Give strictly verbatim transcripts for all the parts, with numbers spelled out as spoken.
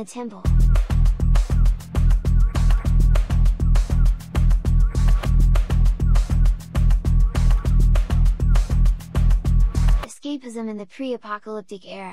a temple. Escapism in the pre-apocalyptic era.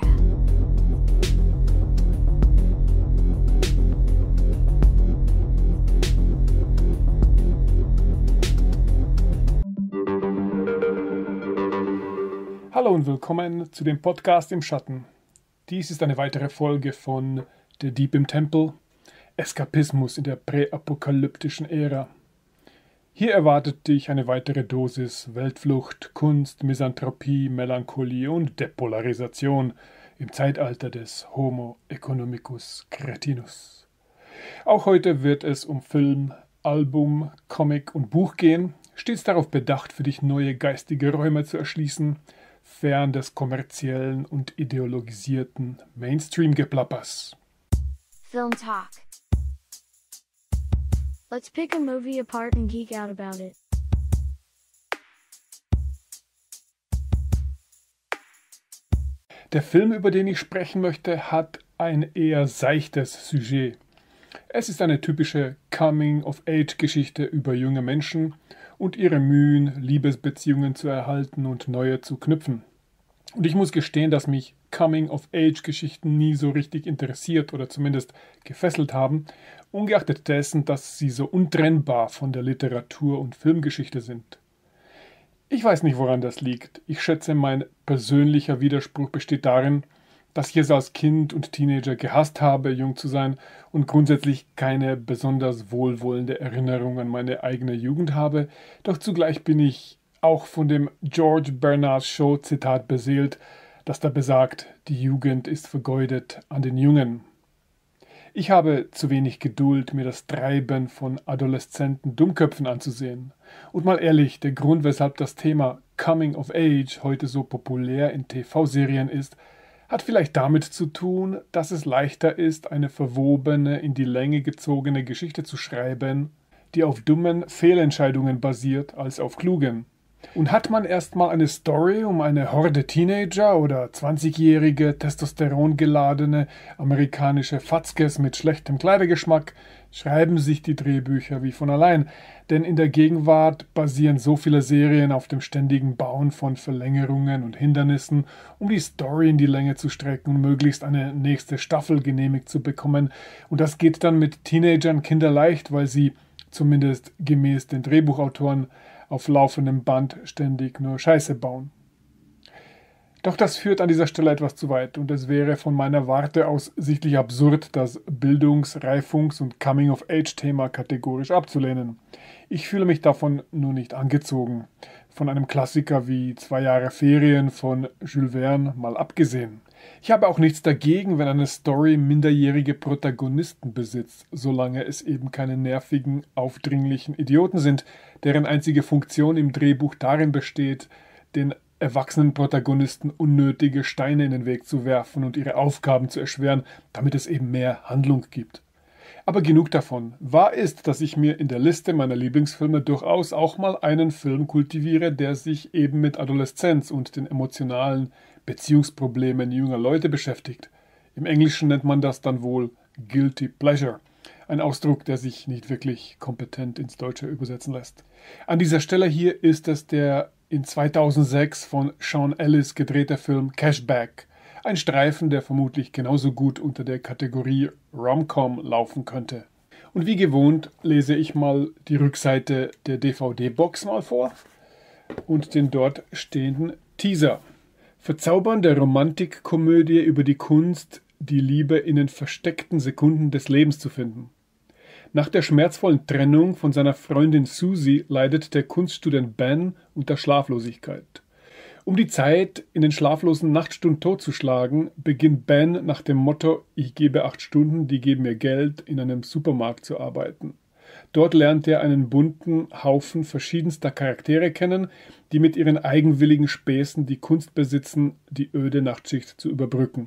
Hallo und willkommen zu dem Podcast im Schatten. Dies ist eine weitere Folge von The Deep im Tempel, Eskapismus in der präapokalyptischen Ära. Hier erwartet dich eine weitere Dosis Weltflucht, Kunst, Misanthropie, Melancholie und Depolarisation im Zeitalter des Homo economicus cretinus. Auch heute wird es um Film, Album, Comic und Buch gehen, stets darauf bedacht, für dich neue geistige Räume zu erschließen, fern des kommerziellen und ideologisierten Mainstream-Geplappers. Film talk. Let's pick a movie apart and geek out about it. Der Film, über den ich sprechen möchte, hat ein eher seichtes Sujet. Es ist eine typische Coming-of-Age-Geschichte über junge Menschen und ihre Mühen, Liebesbeziehungen zu erhalten und neue zu knüpfen. Und ich muss gestehen, dass mich Coming-of-Age-Geschichten nie so richtig interessiert oder zumindest gefesselt haben, ungeachtet dessen, dass sie so untrennbar von der Literatur- und Filmgeschichte sind. Ich weiß nicht, woran das liegt. Ich schätze, mein persönlicher Widerspruch besteht darin, dass ich es als Kind und Teenager gehasst habe, jung zu sein und grundsätzlich keine besonders wohlwollende Erinnerung an meine eigene Jugend habe, doch zugleich bin ich auch von dem George Bernard Shaw Zitat beseelt, das da besagt, die Jugend ist vergeudet an den Jungen. Ich habe zu wenig Geduld, mir das Treiben von adoleszenten Dummköpfen anzusehen. Und mal ehrlich, der Grund, weshalb das Thema Coming of Age heute so populär in T V-Serien ist, hat vielleicht damit zu tun, dass es leichter ist, eine verwobene, in die Länge gezogene Geschichte zu schreiben, die auf dummen Fehlentscheidungen basiert, als auf klugen. Und hat man erstmal eine Story um eine Horde Teenager oder zwanzigjährige, testosterongeladene amerikanische Fatzkes mit schlechtem Kleidergeschmack, schreiben sich die Drehbücher wie von allein. Denn in der Gegenwart basieren so viele Serien auf dem ständigen Bauen von Verlängerungen und Hindernissen, um die Story in die Länge zu strecken und möglichst eine nächste Staffel genehmigt zu bekommen. Und das geht dann mit Teenagern kinderleicht, weil sie, zumindest gemäß den Drehbuchautoren, auf laufendem Band ständig nur Scheiße bauen. Doch das führt an dieser Stelle etwas zu weit und es wäre von meiner Warte aus sichtlich absurd, das Bildungs-, Reifungs- und Coming-of-Age-Thema kategorisch abzulehnen. Ich fühle mich davon nur nicht angezogen, von einem Klassiker wie Zwei Jahre Ferien von Jules Verne mal abgesehen. Ich habe auch nichts dagegen, wenn eine Story minderjährige Protagonisten besitzt, solange es eben keine nervigen, aufdringlichen Idioten sind, deren einzige Funktion im Drehbuch darin besteht, den erwachsenen Protagonisten unnötige Steine in den Weg zu werfen und ihre Aufgaben zu erschweren, damit es eben mehr Handlung gibt. Aber genug davon. Wahr ist, dass ich mir in der Liste meiner Lieblingsfilme durchaus auch mal einen Film kultiviere, der sich eben mit Adoleszenz und den emotionalen Beziehungsproblemen junger Leute beschäftigt. Im Englischen nennt man das dann wohl Guilty Pleasure. Ein Ausdruck, der sich nicht wirklich kompetent ins Deutsche übersetzen lässt. An dieser Stelle hier ist es der in zweitausendsechs von Sean Ellis gedrehte Film Cashback. Ein Streifen, der vermutlich genauso gut unter der Kategorie Rom-Com laufen könnte. Und wie gewohnt lese ich mal die Rückseite der D V D-Box mal vor und den dort stehenden Teaser. Verzaubernde Romantikkomödie über die Kunst, die Liebe in den versteckten Sekunden des Lebens zu finden. Nach der schmerzvollen Trennung von seiner Freundin Susie leidet der Kunststudent Ben unter Schlaflosigkeit. Um die Zeit in den schlaflosen Nachtstunden totzuschlagen, beginnt Ben nach dem Motto „Ich gebe acht Stunden, die geben mir Geld" in einem Supermarkt zu arbeiten. Dort lernt er einen bunten Haufen verschiedenster Charaktere kennen, die mit ihren eigenwilligen Späßen die Kunst besitzen, die öde Nachtschicht zu überbrücken.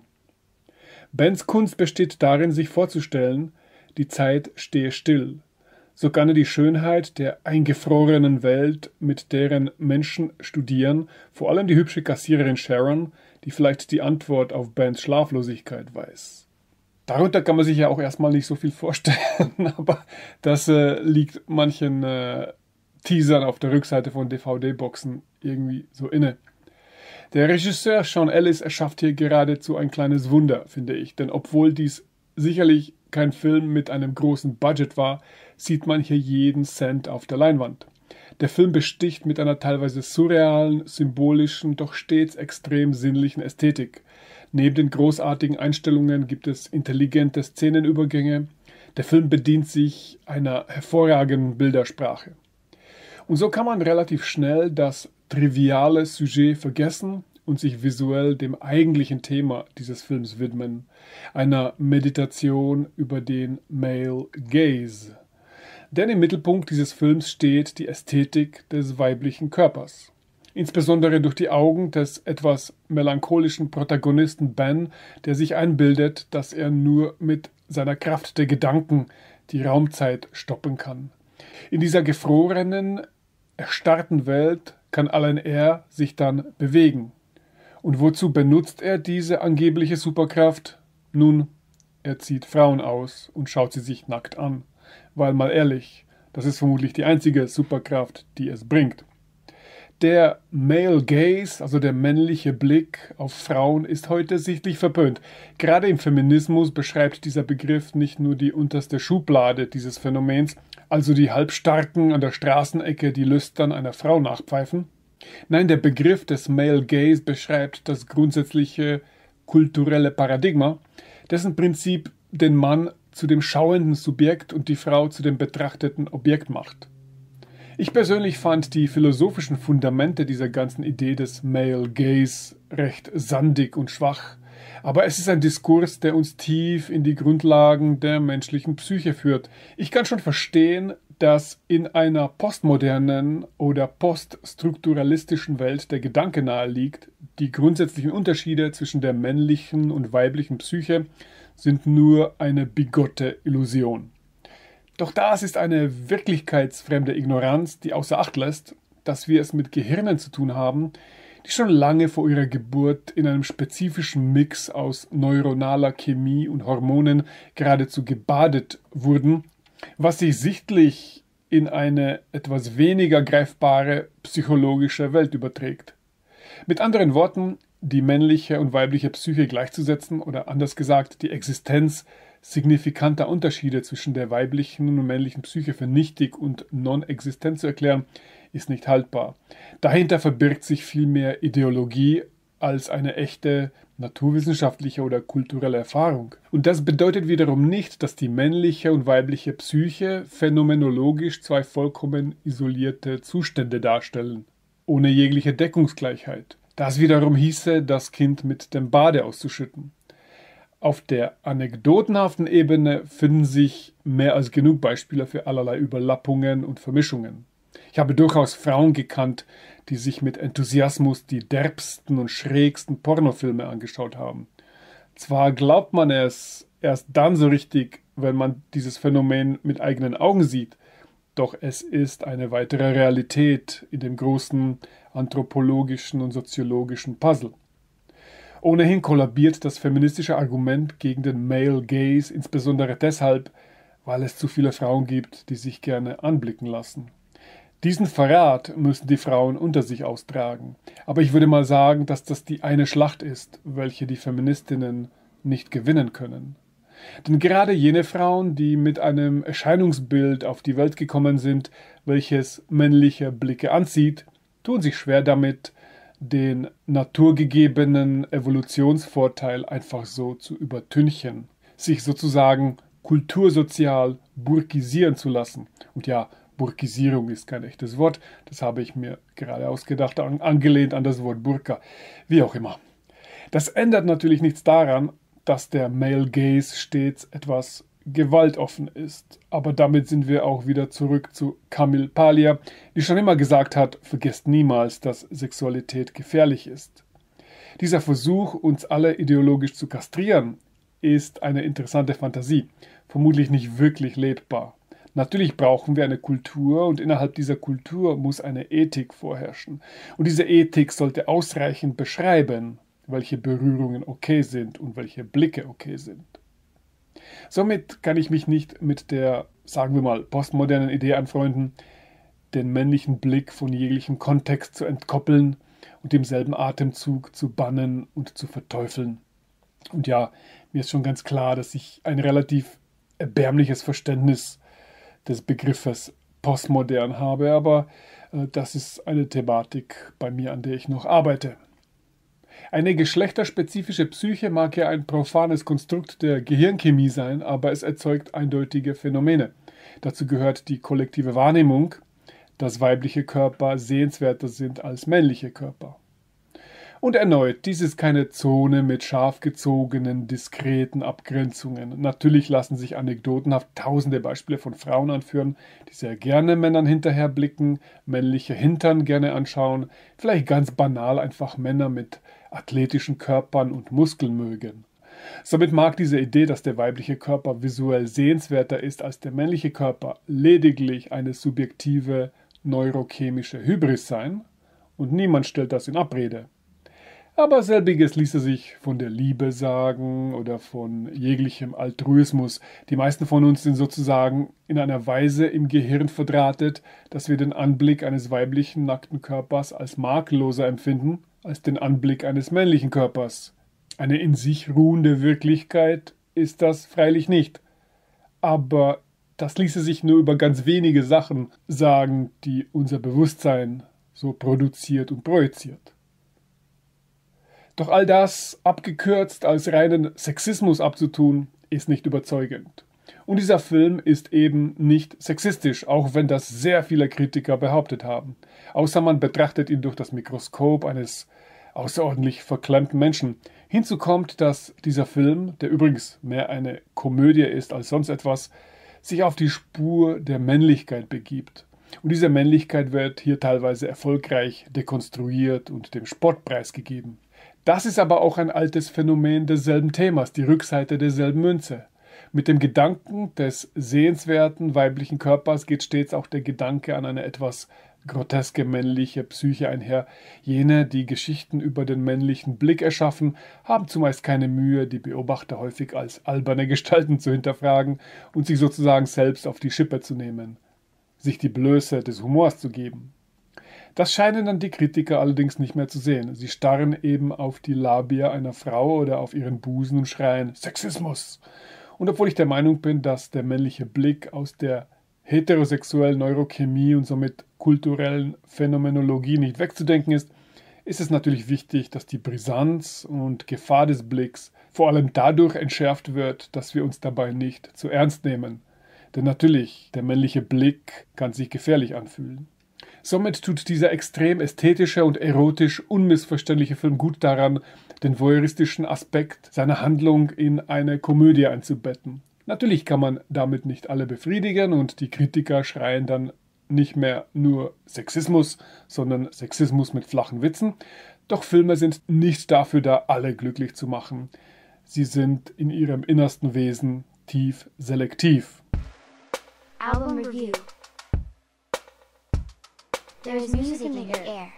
Bens Kunst besteht darin, sich vorzustellen, die Zeit stehe still. So kann er die Schönheit der eingefrorenen Welt, mit deren Menschen studieren, vor allem die hübsche Kassiererin Sharon, die vielleicht die Antwort auf Bens Schlaflosigkeit weiß. Darunter kann man sich ja auch erstmal nicht so viel vorstellen, aber das äh, liegt manchen äh, Teasern auf der Rückseite von D V D-Boxen irgendwie so inne. Der Regisseur Sean Ellis erschafft hier geradezu ein kleines Wunder, finde ich, denn obwohl dies sicherlich kein Film mit einem großen Budget war, sieht man hier jeden Cent auf der Leinwand. Der Film besticht mit einer teilweise surrealen, symbolischen, doch stets extrem sinnlichen Ästhetik. Neben den großartigen Einstellungen gibt es intelligente Szenenübergänge. Der Film bedient sich einer hervorragenden Bildersprache. Und so kann man relativ schnell das triviale Sujet vergessen und sich visuell dem eigentlichen Thema dieses Films widmen, einer Meditation über den Male Gaze. Denn im Mittelpunkt dieses Films steht die Ästhetik des weiblichen Körpers. Insbesondere durch die Augen des etwas melancholischen Protagonisten Ben, der sich einbildet, dass er nur mit seiner Kraft der Gedanken die Raumzeit stoppen kann. In dieser gefrorenen, erstarrten Welt kann allein er sich dann bewegen. Und wozu benutzt er diese angebliche Superkraft? Nun, er zieht Frauen aus und schaut sie sich nackt an. Weil mal ehrlich, das ist vermutlich die einzige Superkraft, die es bringt. Der Male Gaze, also der männliche Blick auf Frauen, ist heute sichtlich verpönt. Gerade im Feminismus beschreibt dieser Begriff nicht nur die unterste Schublade dieses Phänomens, also die Halbstarken an der Straßenecke, die lüstern einer Frau nachpfeifen. Nein, der Begriff des Male Gaze beschreibt das grundsätzliche kulturelle Paradigma, dessen Prinzip den Mann zu dem schauenden Subjekt und die Frau zu dem betrachteten Objekt macht. Ich persönlich fand die philosophischen Fundamente dieser ganzen Idee des Male Gaze recht sandig und schwach, aber es ist ein Diskurs, der uns tief in die Grundlagen der menschlichen Psyche führt. Ich kann schon verstehen, dass in einer postmodernen oder poststrukturalistischen Welt der Gedanke nahe liegt, die grundsätzlichen Unterschiede zwischen der männlichen und weiblichen Psyche sind nur eine bigotte Illusion. Doch das ist eine wirklichkeitsfremde Ignoranz, die außer Acht lässt, dass wir es mit Gehirnen zu tun haben, die schon lange vor ihrer Geburt in einem spezifischen Mix aus neuronaler Chemie und Hormonen geradezu gebadet wurden, was sich sichtlich in eine etwas weniger greifbare psychologische Welt überträgt. Mit anderen Worten, die männliche und weibliche Psyche gleichzusetzen oder anders gesagt, die Existenz signifikanter Unterschiede zwischen der weiblichen und männlichen Psyche für nichtig und non-existent zu erklären, ist nicht haltbar. Dahinter verbirgt sich vielmehr Ideologie als eine echte naturwissenschaftliche oder kulturelle Erfahrung. Und das bedeutet wiederum nicht, dass die männliche und weibliche Psyche phänomenologisch zwei vollkommen isolierte Zustände darstellen, ohne jegliche Deckungsgleichheit. Das wiederum hieße, das Kind mit dem Bade auszuschütten. Auf der anekdotenhaften Ebene finden sich mehr als genug Beispiele für allerlei Überlappungen und Vermischungen. Ich habe durchaus Frauen gekannt, die sich mit Enthusiasmus die derbsten und schrägsten Pornofilme angeschaut haben. Zwar glaubt man es erst dann so richtig, wenn man dieses Phänomen mit eigenen Augen sieht, doch es ist eine weitere Realität in dem großen anthropologischen und soziologischen Puzzle. Ohnehin kollabiert das feministische Argument gegen den Male Gaze insbesondere deshalb, weil es zu viele Frauen gibt, die sich gerne anblicken lassen. Diesen Verrat müssen die Frauen unter sich austragen. Aber ich würde mal sagen, dass das die eine Schlacht ist, welche die Feministinnen nicht gewinnen können. Denn gerade jene Frauen, die mit einem Erscheinungsbild auf die Welt gekommen sind, welches männliche Blicke anzieht, tun sich schwer damit, den naturgegebenen Evolutionsvorteil einfach so zu übertünchen, sich sozusagen kultursozial burkisieren zu lassen. Und ja, Burkisierung ist kein echtes Wort, das habe ich mir gerade ausgedacht, an, angelehnt an das Wort Burka, wie auch immer. Das ändert natürlich nichts daran, dass der Male Gaze stets etwas gewaltoffen ist. Aber damit sind wir auch wieder zurück zu Camille Paglia, die schon immer gesagt hat, vergesst niemals, dass Sexualität gefährlich ist. Dieser Versuch, uns alle ideologisch zu kastrieren, ist eine interessante Fantasie, vermutlich nicht wirklich lebbar. Natürlich brauchen wir eine Kultur und innerhalb dieser Kultur muss eine Ethik vorherrschen. Und diese Ethik sollte ausreichend beschreiben, welche Berührungen okay sind und welche Blicke okay sind. Somit kann ich mich nicht mit der, sagen wir mal, postmodernen Idee anfreunden, den männlichen Blick von jeglichem Kontext zu entkoppeln und im selben Atemzug zu bannen und zu verteufeln. Und ja, mir ist schon ganz klar, dass ich ein relativ erbärmliches Verständnis des Begriffes postmodern habe, aber äh, das ist eine Thematik bei mir, an der ich noch arbeite. Eine geschlechterspezifische Psyche mag ja ein profanes Konstrukt der Gehirnchemie sein, aber es erzeugt eindeutige Phänomene. Dazu gehört die kollektive Wahrnehmung, dass weibliche Körper sehenswerter sind als männliche Körper. Und erneut, dies ist keine Zone mit scharf gezogenen, diskreten Abgrenzungen. Natürlich lassen sich anekdotenhaft tausende Beispiele von Frauen anführen, die sehr gerne Männern hinterherblicken, männliche Hintern gerne anschauen, vielleicht ganz banal einfach Männer mit athletischen Körpern und Muskeln mögen. Somit mag diese Idee, dass der weibliche Körper visuell sehenswerter ist als der männliche Körper, lediglich eine subjektive neurochemische Hybris sein, und niemand stellt das in Abrede. Aber selbiges ließe sich von der Liebe sagen oder von jeglichem Altruismus. Die meisten von uns sind sozusagen in einer Weise im Gehirn verdrahtet, dass wir den Anblick eines weiblichen nackten Körpers als makelloser empfinden als den Anblick eines männlichen Körpers. Eine in sich ruhende Wirklichkeit ist das freilich nicht. Aber das ließe sich nur über ganz wenige Sachen sagen, die unser Bewusstsein so produziert und projiziert. Doch all das, abgekürzt als reinen Sexismus abzutun, ist nicht überzeugend. Und dieser Film ist eben nicht sexistisch, auch wenn das sehr viele Kritiker behauptet haben. Außer man betrachtet ihn durch das Mikroskop eines außerordentlich verklemmten Menschen. Hinzu kommt, dass dieser Film, der übrigens mehr eine Komödie ist als sonst etwas, sich auf die Spur der Männlichkeit begibt. Und diese Männlichkeit wird hier teilweise erfolgreich dekonstruiert und dem Spottpreis gegeben. Das ist aber auch ein altes Phänomen desselben Themas, die Rückseite derselben Münze. Mit dem Gedanken des sehenswerten weiblichen Körpers geht stets auch der Gedanke an eine etwas groteske männliche Psyche einher. Jene, die Geschichten über den männlichen Blick erschaffen, haben zumeist keine Mühe, die Beobachter häufig als alberne Gestalten zu hinterfragen und sich sozusagen selbst auf die Schippe zu nehmen, sich die Blöße des Humors zu geben. Das scheinen dann die Kritiker allerdings nicht mehr zu sehen. Sie starren eben auf die Labia einer Frau oder auf ihren Busen und schreien Sexismus. Und obwohl ich der Meinung bin, dass der männliche Blick aus der heterosexuellen Neurochemie und somit kulturellen Phänomenologie nicht wegzudenken ist, ist es natürlich wichtig, dass die Brisanz und Gefahr des Blicks vor allem dadurch entschärft wird, dass wir uns dabei nicht zu ernst nehmen. Denn natürlich, der männliche Blick kann sich gefährlich anfühlen. Somit tut dieser extrem ästhetische und erotisch unmissverständliche Film gut daran, den voyeuristischen Aspekt seiner Handlung in eine Komödie einzubetten. Natürlich kann man damit nicht alle befriedigen und die Kritiker schreien dann nicht mehr nur Sexismus, sondern Sexismus mit flachen Witzen. Doch Filme sind nicht dafür da, alle glücklich zu machen. Sie sind in ihrem innersten Wesen tief selektiv. Album Review. There's music in the air.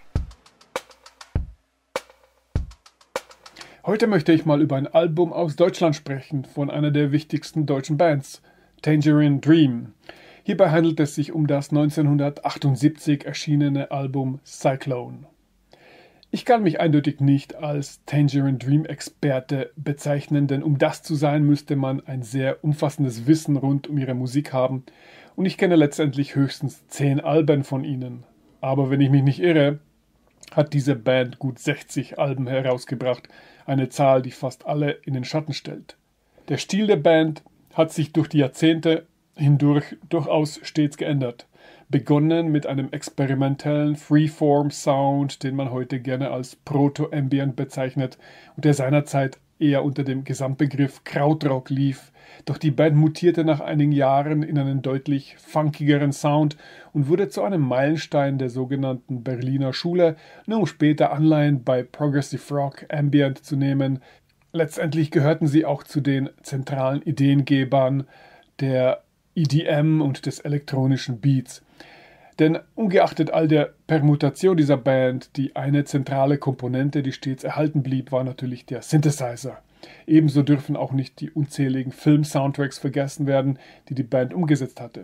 Heute möchte ich mal über ein Album aus Deutschland sprechen, von einer der wichtigsten deutschen Bands, Tangerine Dream. Hierbei handelt es sich um das neunzehnhundertachtundsiebzig erschienene Album Cyclone. Ich kann mich eindeutig nicht als Tangerine Dream Experte bezeichnen, denn um das zu sein, müsste man ein sehr umfassendes Wissen rund um ihre Musik haben und ich kenne letztendlich höchstens zehn Alben von ihnen. Aber wenn ich mich nicht irre, hat diese Band gut sechzig Alben herausgebracht, eine Zahl, die fast alle in den Schatten stellt. Der Stil der Band hat sich durch die Jahrzehnte hindurch durchaus stets geändert. Begonnen mit einem experimentellen Freeform-Sound, den man heute gerne als Proto-Ambient bezeichnet und der seinerzeit eher unter dem Gesamtbegriff Krautrock lief. Doch die Band mutierte nach einigen Jahren in einen deutlich funkigeren Sound und wurde zu einem Meilenstein der sogenannten Berliner Schule, nur um später Anleihen bei Progressive Rock Ambient zu nehmen. Letztendlich gehörten sie auch zu den zentralen Ideengebern der E D M und des elektronischen Beats. Denn ungeachtet all der Permutation dieser Band, die eine zentrale Komponente, die stets erhalten blieb, war natürlich der Synthesizer. Ebenso dürfen auch nicht die unzähligen Film-Soundtracks vergessen werden, die die Band umgesetzt hatte.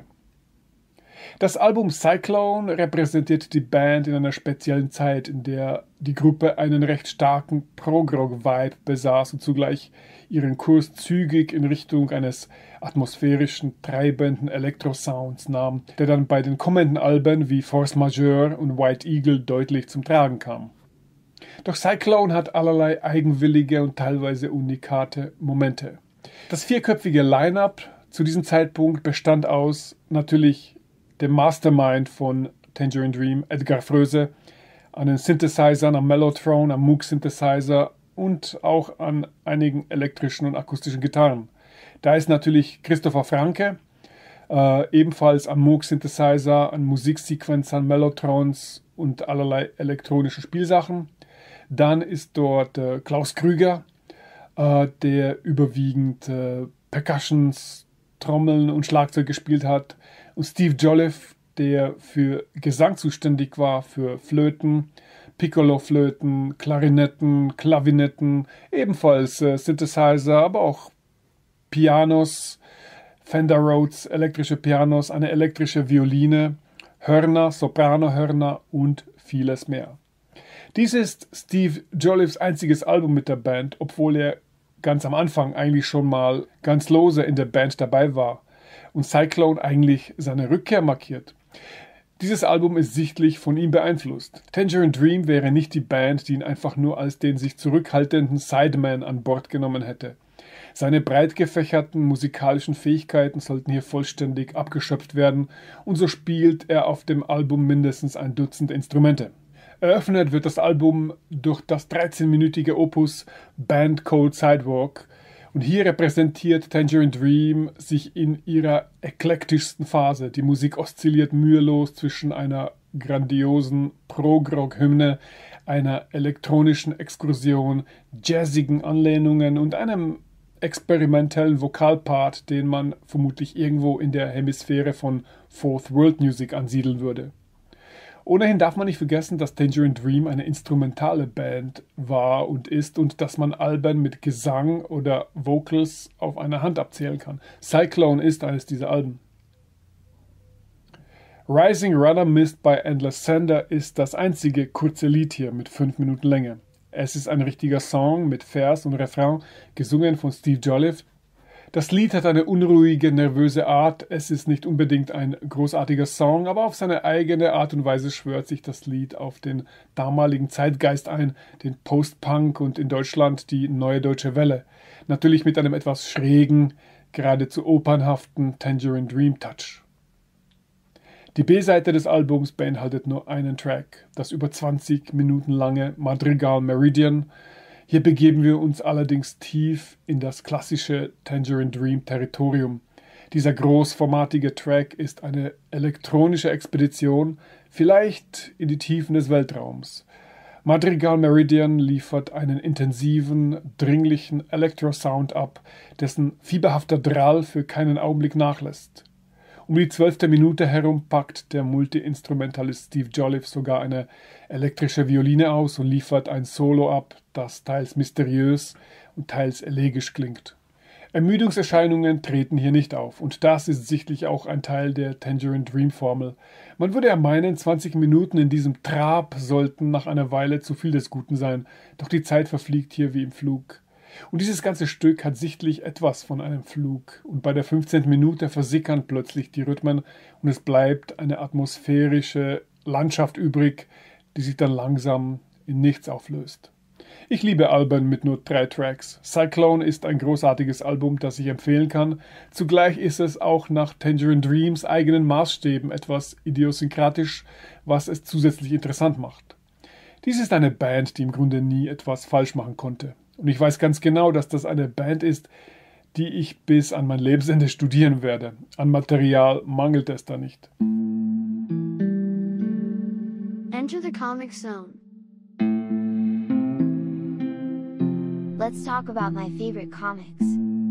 Das Album Cyclone repräsentiert die Band in einer speziellen Zeit, in der die Gruppe einen recht starken Prog-Rock-Vibe besaß und zugleich ihren Kurs zügig in Richtung eines atmosphärischen, treibenden Elektrosounds nahm, der dann bei den kommenden Alben wie Force Majeure und White Eagle deutlich zum Tragen kam. Doch Cyclone hat allerlei eigenwillige und teilweise unikate Momente. Das vierköpfige Line-Up zu diesem Zeitpunkt bestand aus natürlich dem Mastermind von Tangerine Dream, Edgar Froese, an den Synthesizern, am Mellotron, am Moog Synthesizer und auch an einigen elektrischen und akustischen Gitarren. Da ist natürlich Christopher Franke, äh, ebenfalls am Moog Synthesizer, an Musiksequenzern, Mellotrons und allerlei elektronischen Spielsachen. Dann ist dort äh, Klaus Krüger, äh, der überwiegend äh, Percussions, Trommeln und Schlagzeug gespielt hat. Und Steve Jolliffe, der für Gesang zuständig war, für Flöten, Piccolo-Flöten, Klarinetten, Klavinetten, ebenfalls äh, Synthesizer, aber auch Pianos, Fender Rhodes, elektrische Pianos, eine elektrische Violine, Hörner, Soprano-Hörner und vieles mehr. Dies ist Steve Jolliffes einziges Album mit der Band, obwohl er ganz am Anfang eigentlich schon mal ganz lose in der Band dabei war und Cyclone eigentlich seine Rückkehr markiert. Dieses Album ist sichtlich von ihm beeinflusst. Tangerine Dream wäre nicht die Band, die ihn einfach nur als den sich zurückhaltenden Sideman an Bord genommen hätte. Seine breit gefächerten musikalischen Fähigkeiten sollten hier vollständig abgeschöpft werden und so spielt er auf dem Album mindestens ein Dutzend Instrumente. Eröffnet wird das Album durch das dreizehnminütige Opus Band Code Sidewalk. Und hier repräsentiert Tangerine Dream sich in ihrer eklektischsten Phase. Die Musik oszilliert mühelos zwischen einer grandiosen Prog-Rock-Hymne, einer elektronischen Exkursion, jazzigen Anlehnungen und einem experimentellen Vokalpart, den man vermutlich irgendwo in der Hemisphäre von Fourth World Music ansiedeln würde. Ohnehin darf man nicht vergessen, dass Tangerine Dream eine instrumentale Band war und ist und dass man Alben mit Gesang oder Vocals auf einer Hand abzählen kann. Cyclone ist eines dieser Alben. Rising Runner Missed by Endless Sender ist das einzige kurze Lied hier mit fünf Minuten Länge. Es ist ein richtiger Song mit Vers und Refrain, gesungen von Steve Jolliffe. Das Lied hat eine unruhige, nervöse Art. Es ist nicht unbedingt ein großartiger Song, aber auf seine eigene Art und Weise schwört sich das Lied auf den damaligen Zeitgeist ein, den Post-Punk und in Deutschland die Neue Deutsche Welle. Natürlich mit einem etwas schrägen, geradezu opernhaften Tangerine Dream Touch. Die B-Seite des Albums beinhaltet nur einen Track, das über zwanzig Minuten lange Madrigal Meridian. Hier begeben wir uns allerdings tief in das klassische Tangerine Dream Territorium. Dieser großformatige Track ist eine elektronische Expedition, vielleicht in die Tiefen des Weltraums. Madrigal Meridian liefert einen intensiven, dringlichen Elektrosound ab, dessen fieberhafter Drall für keinen Augenblick nachlässt. Um die zwölfte Minute herum packt der Multi-Instrumentalist Steve Jolliffe sogar eine elektrische Violine aus und liefert ein Solo ab, das teils mysteriös und teils elegisch klingt. Ermüdungserscheinungen treten hier nicht auf und das ist sichtlich auch ein Teil der Tangerine Dream Formel. Man würde ja meinen, zwanzig Minuten in diesem Trab sollten nach einer Weile zu viel des Guten sein, doch die Zeit verfliegt hier wie im Flug. Und dieses ganze Stück hat sichtlich etwas von einem Flug. Und bei der fünfzehnten Minute versickern plötzlich die Rhythmen und es bleibt eine atmosphärische Landschaft übrig, die sich dann langsam in nichts auflöst. Ich liebe Alben mit nur drei Tracks. Cyclone ist ein großartiges Album, das ich empfehlen kann. Zugleich ist es auch nach Tangerine Dreams eigenen Maßstäben etwas idiosynkratisch, was es zusätzlich interessant macht. Dies ist eine Band, die im Grunde nie etwas falsch machen konnte. Und ich weiß ganz genau, dass das eine Band ist, die ich bis an mein Lebensende studieren werde. An Material mangelt es da nicht. Enter the comic zone. Let's talk about my favorite comics.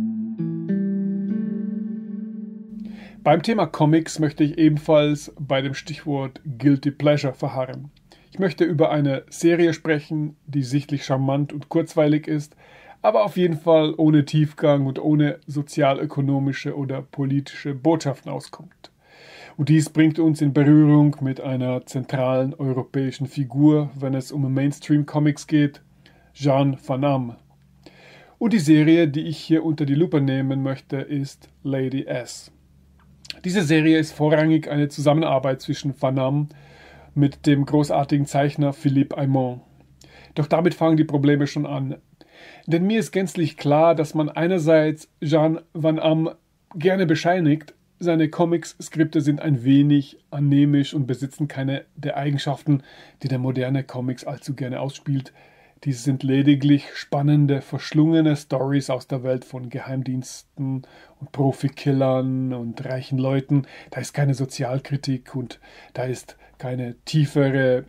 Beim Thema Comics möchte ich ebenfalls bei dem Stichwort Guilty Pleasure verharren. Ich möchte über eine Serie sprechen, die sichtlich charmant und kurzweilig ist, aber auf jeden Fall ohne Tiefgang und ohne sozialökonomische oder politische Botschaften auskommt. Und dies bringt uns in Berührung mit einer zentralen europäischen Figur, wenn es um Mainstream-Comics geht, Jeanne Van Am. Und die Serie, die ich hier unter die Lupe nehmen möchte, ist Lady S. Diese Serie ist vorrangig eine Zusammenarbeit zwischen Van Am mit dem großartigen Zeichner Philippe Aymon. Doch damit fangen die Probleme schon an. Denn mir ist gänzlich klar, dass man einerseits Jeanne Van Am gerne bescheinigt, seine Comics-Skripte sind ein wenig anämisch und besitzen keine der Eigenschaften, die der moderne Comics allzu gerne ausspielt. Dies sind lediglich spannende, verschlungene Stories aus der Welt von Geheimdiensten und Profikillern und reichen Leuten. Da ist keine Sozialkritik und da ist keine tiefere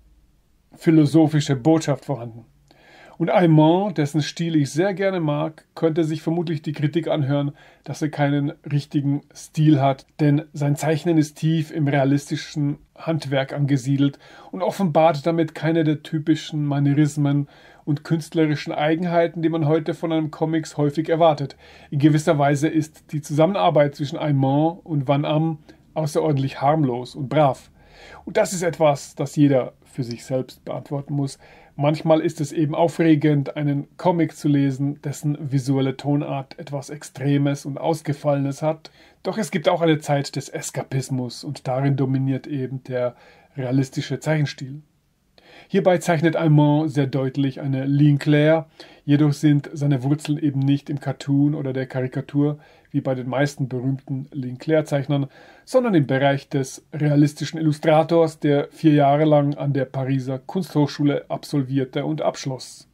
philosophische Botschaft vorhanden. Und Aymon, dessen Stil ich sehr gerne mag, könnte sich vermutlich die Kritik anhören, dass er keinen richtigen Stil hat, denn sein Zeichnen ist tief im realistischen Handwerk angesiedelt und offenbart damit keine der typischen Manierismen und künstlerischen Eigenheiten, die man heute von einem Comics häufig erwartet. In gewisser Weise ist die Zusammenarbeit zwischen Aymon und Van Am außerordentlich harmlos und brav. Und das ist etwas, das jeder für sich selbst beantworten muss. Manchmal ist es eben aufregend, einen Comic zu lesen, dessen visuelle Tonart etwas Extremes und Ausgefallenes hat. Doch es gibt auch eine Zeit des Eskapismus und darin dominiert eben der realistische Zeichenstil. Hierbei zeichnet Aymon sehr deutlich eine Ligne claire, jedoch sind seine Wurzeln eben nicht im Cartoon oder der Karikatur, wie bei den meisten berühmten Ligne claire Zeichnern, sondern im Bereich des realistischen Illustrators, der vier Jahre lang an der Pariser Kunsthochschule absolvierte und abschloss.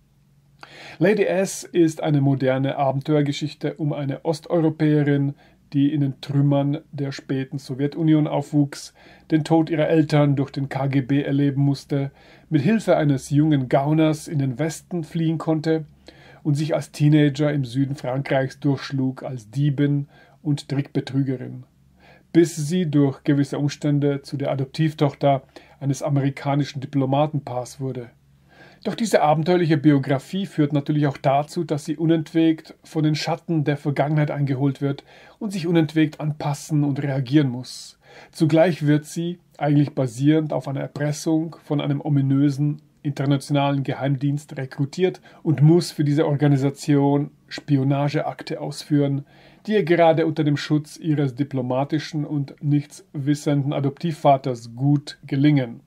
Lady S ist eine moderne Abenteuergeschichte um eine Osteuropäerin, die in den Trümmern der späten Sowjetunion aufwuchs, den Tod ihrer Eltern durch den K G B erleben musste, mit Hilfe eines jungen Gauners in den Westen fliehen konnte und sich als Teenager im Süden Frankreichs durchschlug als Diebin und Trickbetrügerin, bis sie durch gewisse Umstände zu der Adoptivtochter eines amerikanischen Diplomatenpaars wurde. Doch diese abenteuerliche Biografie führt natürlich auch dazu, dass sie unentwegt von den Schatten der Vergangenheit eingeholt wird und sich unentwegt anpassen und reagieren muss. Zugleich wird sie, eigentlich basierend auf einer Erpressung von einem ominösen internationalen Geheimdienst, rekrutiert und muss für diese Organisation Spionageakte ausführen, die ihr gerade unter dem Schutz ihres diplomatischen und nichtswissenden Adoptivvaters gut gelingen.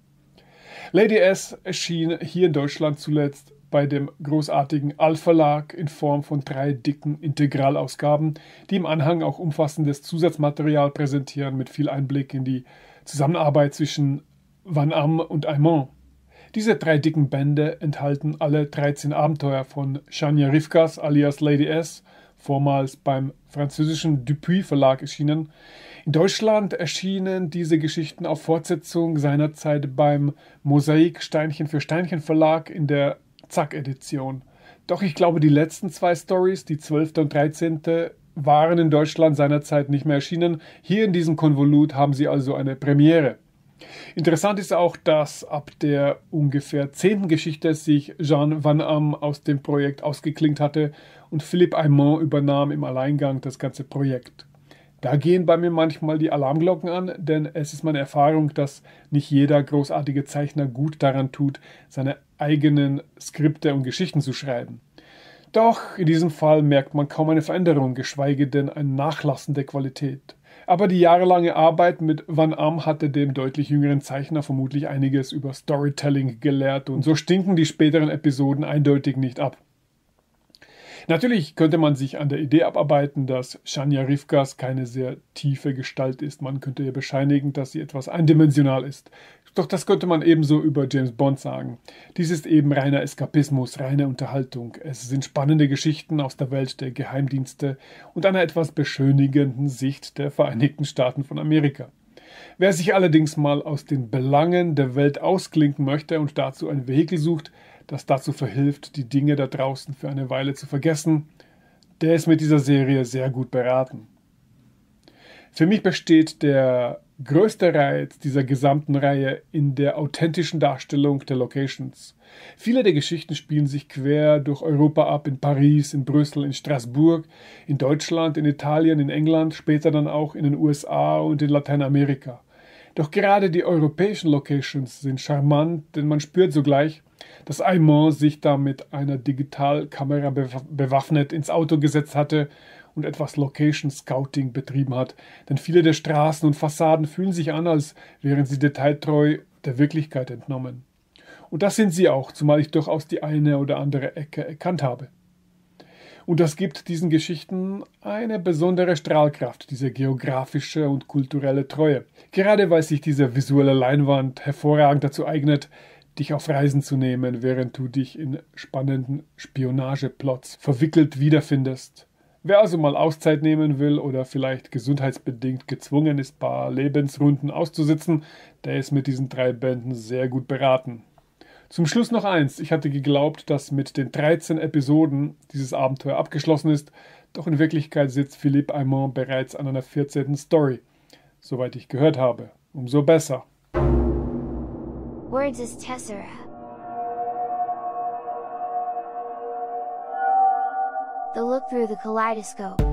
Lady S erschien hier in Deutschland zuletzt bei dem großartigen Al-Verlag in Form von drei dicken Integralausgaben, die im Anhang auch umfassendes Zusatzmaterial präsentieren mit viel Einblick in die Zusammenarbeit zwischen Van Am und Aymon. Diese drei dicken Bände enthalten alle dreizehn Abenteuer von Chania Rivkas alias Lady S, vormals beim französischen Dupuis Verlag erschienen. In Deutschland erschienen diese Geschichten auf Fortsetzung seinerzeit beim Mosaik Steinchen für Steinchen Verlag in der Zack-Edition. Doch ich glaube, die letzten zwei Stories, die zwölfte und dreizehnte, waren in Deutschland seinerzeit nicht mehr erschienen. Hier in diesem Konvolut haben sie also eine Premiere. Interessant ist auch, dass ab der ungefähr zehnten Geschichte sich Jeanne Van Am aus dem Projekt ausgeklinkt hatte und Philippe Aymon übernahm im Alleingang das ganze Projekt. Da gehen bei mir manchmal die Alarmglocken an, denn es ist meine Erfahrung, dass nicht jeder großartige Zeichner gut daran tut, seine eigenen Skripte und Geschichten zu schreiben. Doch in diesem Fall merkt man kaum eine Veränderung, geschweige denn ein Nachlassen der Qualität. Aber die jahrelange Arbeit mit Van Am hatte dem deutlich jüngeren Zeichner vermutlich einiges über Storytelling gelehrt und so stinken die späteren Episoden eindeutig nicht ab. Natürlich könnte man sich an der Idee abarbeiten, dass Chania Rivkas keine sehr tiefe Gestalt ist. Man könnte ihr bescheinigen, dass sie etwas eindimensional ist. Doch das könnte man ebenso über James Bond sagen. Dies ist eben reiner Eskapismus, reine Unterhaltung. Es sind spannende Geschichten aus der Welt der Geheimdienste und einer etwas beschönigenden Sicht der Vereinigten Staaten von Amerika. Wer sich allerdings mal aus den Belangen der Welt ausklinken möchte und dazu ein Vehikel sucht, das dazu verhilft, die Dinge da draußen für eine Weile zu vergessen, der ist mit dieser Serie sehr gut beraten. Für mich besteht der größte Reiz dieser gesamten Reihe in der authentischen Darstellung der Locations. Viele der Geschichten spielen sich quer durch Europa ab, in Paris, in Brüssel, in Straßburg, in Deutschland, in Italien, in England, später dann auch in den U S A und in Lateinamerika. Doch gerade die europäischen Locations sind charmant, denn man spürt sogleich, dass Aimont sich da mit einer Digitalkamera bewaffnet ins Auto gesetzt hatte und etwas Location Scouting betrieben hat. Denn viele der Straßen und Fassaden fühlen sich an, als wären sie detailtreu der Wirklichkeit entnommen. Und das sind sie auch, zumal ich durchaus die eine oder andere Ecke erkannt habe. Und das gibt diesen Geschichten eine besondere Strahlkraft, diese geografische und kulturelle Treue. Gerade weil sich diese visuelle Leinwand hervorragend dazu eignet, dich auf Reisen zu nehmen, während du dich in spannenden Spionageplots verwickelt wiederfindest. Wer also mal Auszeit nehmen will oder vielleicht gesundheitsbedingt gezwungen ist, paar Lebensrunden auszusitzen, der ist mit diesen drei Bänden sehr gut beraten. Zum Schluss noch eins. Ich hatte geglaubt, dass mit den dreizehn Episoden dieses Abenteuer abgeschlossen ist, doch in Wirklichkeit sitzt Philippe Aimont bereits an einer vierzehnten Story. Soweit ich gehört habe. Umso besser. Words is Tessera. The look through the kaleidoscope.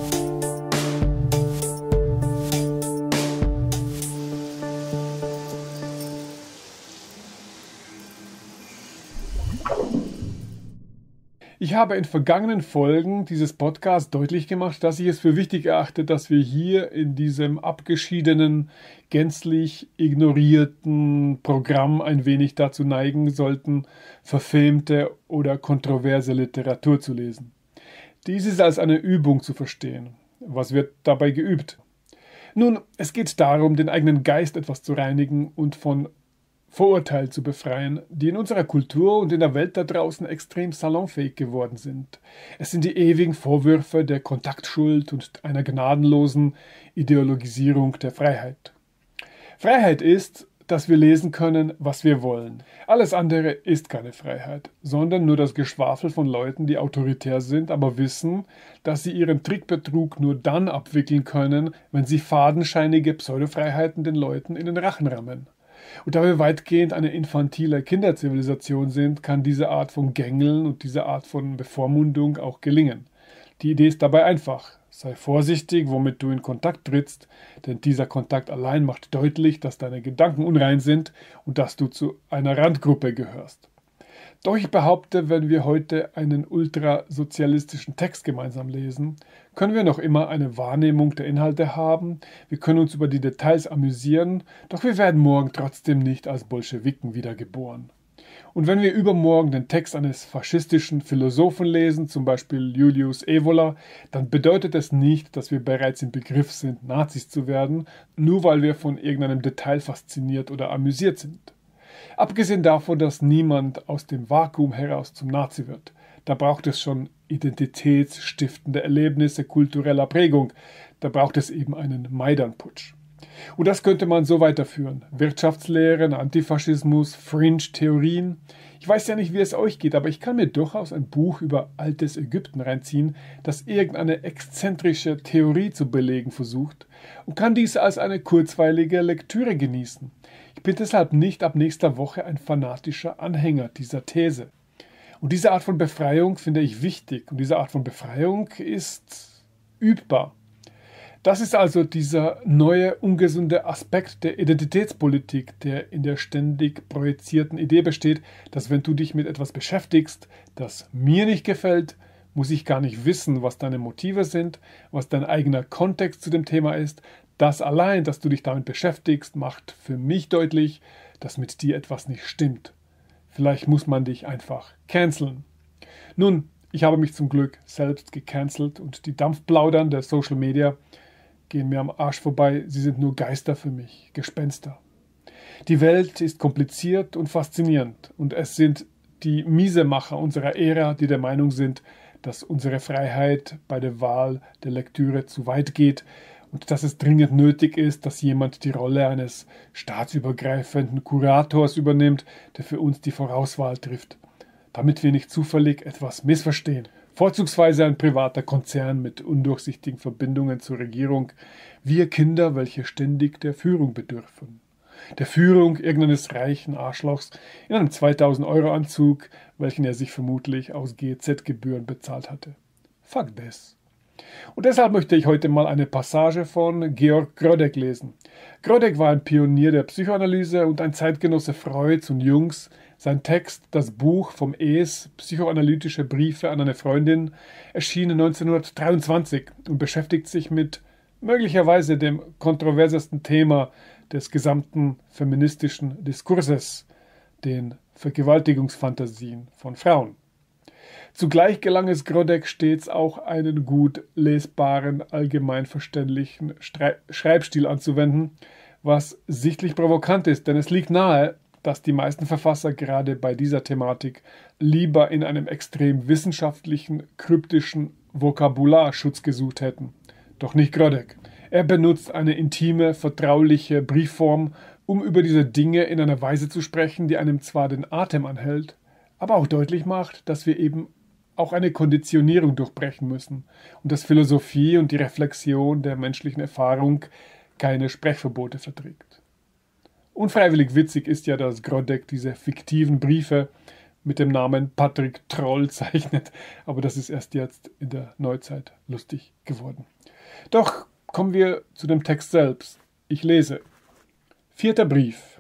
Ich habe in vergangenen Folgen dieses Podcasts deutlich gemacht, dass ich es für wichtig erachte, dass wir hier in diesem abgeschiedenen, gänzlich ignorierten Programm ein wenig dazu neigen sollten, verfilmte oder kontroverse Literatur zu lesen. Dies ist als eine Übung zu verstehen. Was wird dabei geübt? Nun, es geht darum, den eigenen Geist etwas zu reinigen und von Vorurteile zu befreien, die in unserer Kultur und in der Welt da draußen extrem salonfähig geworden sind. Es sind die ewigen Vorwürfe der Kontaktschuld und einer gnadenlosen Ideologisierung der Freiheit. Freiheit ist, dass wir lesen können, was wir wollen. Alles andere ist keine Freiheit, sondern nur das Geschwafel von Leuten, die autoritär sind, aber wissen, dass sie ihren Trickbetrug nur dann abwickeln können, wenn sie fadenscheinige Pseudofreiheiten den Leuten in den Rachen rammen. Und da wir weitgehend eine infantile Kinderzivilisation sind, kann diese Art von Gängeln und diese Art von Bevormundung auch gelingen. Die Idee ist dabei einfach. Sei vorsichtig, womit du in Kontakt trittst, denn dieser Kontakt allein macht deutlich, dass deine Gedanken unrein sind und dass du zu einer Randgruppe gehörst. Doch ich behaupte, wenn wir heute einen ultrasozialistischen Text gemeinsam lesen, können wir noch immer eine Wahrnehmung der Inhalte haben, wir können uns über die Details amüsieren, doch wir werden morgen trotzdem nicht als Bolschewiken wiedergeboren. Und wenn wir übermorgen den Text eines faschistischen Philosophen lesen, zum Beispiel Julius Evola, dann bedeutet es nicht, dass wir bereits im Begriff sind, Nazis zu werden, nur weil wir von irgendeinem Detail fasziniert oder amüsiert sind. Abgesehen davon, dass niemand aus dem Vakuum heraus zum Nazi wird. Da braucht es schon identitätsstiftende Erlebnisse kultureller Prägung. Da braucht es eben einen Maidan-Putsch. Und das könnte man so weiterführen. Wirtschaftslehren, Antifaschismus, Fringe-Theorien. Ich weiß ja nicht, wie es euch geht, aber ich kann mir durchaus ein Buch über altes Ägypten reinziehen, das irgendeine exzentrische Theorie zu belegen versucht und kann dies als eine kurzweilige Lektüre genießen. Ich bin deshalb nicht ab nächster Woche ein fanatischer Anhänger dieser These. Und diese Art von Befreiung finde ich wichtig und diese Art von Befreiung ist übbar. Das ist also dieser neue, ungesunde Aspekt der Identitätspolitik, der in der ständig projizierten Idee besteht, dass wenn du dich mit etwas beschäftigst, das mir nicht gefällt, muss ich gar nicht wissen, was deine Motive sind, was dein eigener Kontext zu dem Thema ist. Das allein, dass du dich damit beschäftigst, macht für mich deutlich, dass mit dir etwas nicht stimmt. Vielleicht muss man dich einfach canceln. Nun, ich habe mich zum Glück selbst gecancelt und die Dampfplaudern der Social Media gehen mir am Arsch vorbei, sie sind nur Geister für mich, Gespenster. Die Welt ist kompliziert und faszinierend und es sind die Miesemacher unserer Ära, die der Meinung sind, dass unsere Freiheit bei der Wahl der Lektüre zu weit geht und dass es dringend nötig ist, dass jemand die Rolle eines staatsübergreifenden Kurators übernimmt, der für uns die Vorauswahl trifft, damit wir nicht zufällig etwas missverstehen. Vorzugsweise ein privater Konzern mit undurchsichtigen Verbindungen zur Regierung. Wir Kinder, welche ständig der Führung bedürfen. Der Führung irgendeines reichen Arschlochs in einem zweitausend Euro Anzug, welchen er sich vermutlich aus G Z-Gebühren bezahlt hatte. Fuck this. Und deshalb möchte ich heute mal eine Passage von Georg Grodek lesen. Grodek war ein Pionier der Psychoanalyse und ein Zeitgenosse Freuds und Jungs. Sein Text, das Buch vom Es, Psychoanalytische Briefe an eine Freundin, erschien neunzehnhundertdreiundzwanzig und beschäftigt sich mit möglicherweise dem kontroversesten Thema des gesamten feministischen Diskurses, den Vergewaltigungsfantasien von Frauen. Zugleich gelang es Grodek stets auch einen gut lesbaren, allgemeinverständlichen Schreibstil anzuwenden, was sichtlich provokant ist, denn es liegt nahe, dass die meisten Verfasser gerade bei dieser Thematik lieber in einem extrem wissenschaftlichen, kryptischen Vokabular Schutz gesucht hätten. Doch nicht Grodek. Er benutzt eine intime, vertrauliche Briefform, um über diese Dinge in einer Weise zu sprechen, die einem zwar den Atem anhält, aber auch deutlich macht, dass wir eben auch eine Konditionierung durchbrechen müssen und dass Philosophie und die Reflexion der menschlichen Erfahrung keine Sprechverbote verträgt. Unfreiwillig witzig ist ja, dass Grodek diese fiktiven Briefe mit dem Namen Patrick Troll zeichnet, aber das ist erst jetzt in der Neuzeit lustig geworden. Doch kommen wir zu dem Text selbst. Ich lese. Vierter Brief.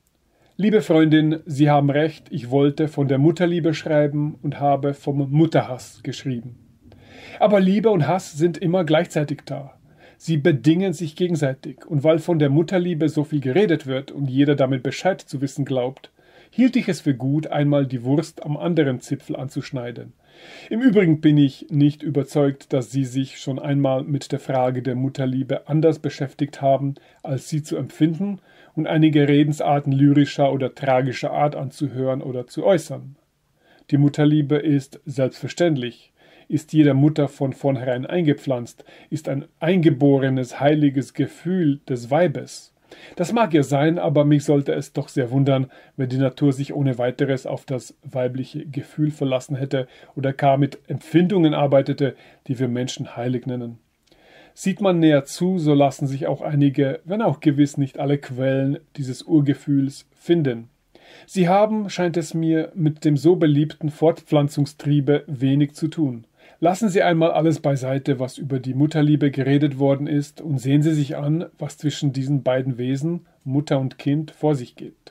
Liebe Freundin, Sie haben recht, ich wollte von der Mutterliebe schreiben und habe vom Mutterhass geschrieben. Aber Liebe und Hass sind immer gleichzeitig da. Sie bedingen sich gegenseitig, und weil von der Mutterliebe so viel geredet wird und jeder damit Bescheid zu wissen glaubt, hielt ich es für gut, einmal die Wurst am anderen Zipfel anzuschneiden. Im Übrigen bin ich nicht überzeugt, dass Sie sich schon einmal mit der Frage der Mutterliebe anders beschäftigt haben, als sie zu empfinden und einige Redensarten lyrischer oder tragischer Art anzuhören oder zu äußern. Die Mutterliebe ist selbstverständlich, ist jeder Mutter von vornherein eingepflanzt, ist ein eingeborenes, heiliges Gefühl des Weibes. Das mag ja sein, aber mich sollte es doch sehr wundern, wenn die Natur sich ohne weiteres auf das weibliche Gefühl verlassen hätte oder gar mit Empfindungen arbeitete, die wir Menschen heilig nennen. Sieht man näher zu, so lassen sich auch einige, wenn auch gewiss nicht alle Quellen dieses Urgefühls finden. Sie haben, scheint es mir, mit dem so beliebten Fortpflanzungstriebe wenig zu tun. Lassen Sie einmal alles beiseite, was über die Mutterliebe geredet worden ist, und sehen Sie sich an, was zwischen diesen beiden Wesen, Mutter und Kind, vor sich geht.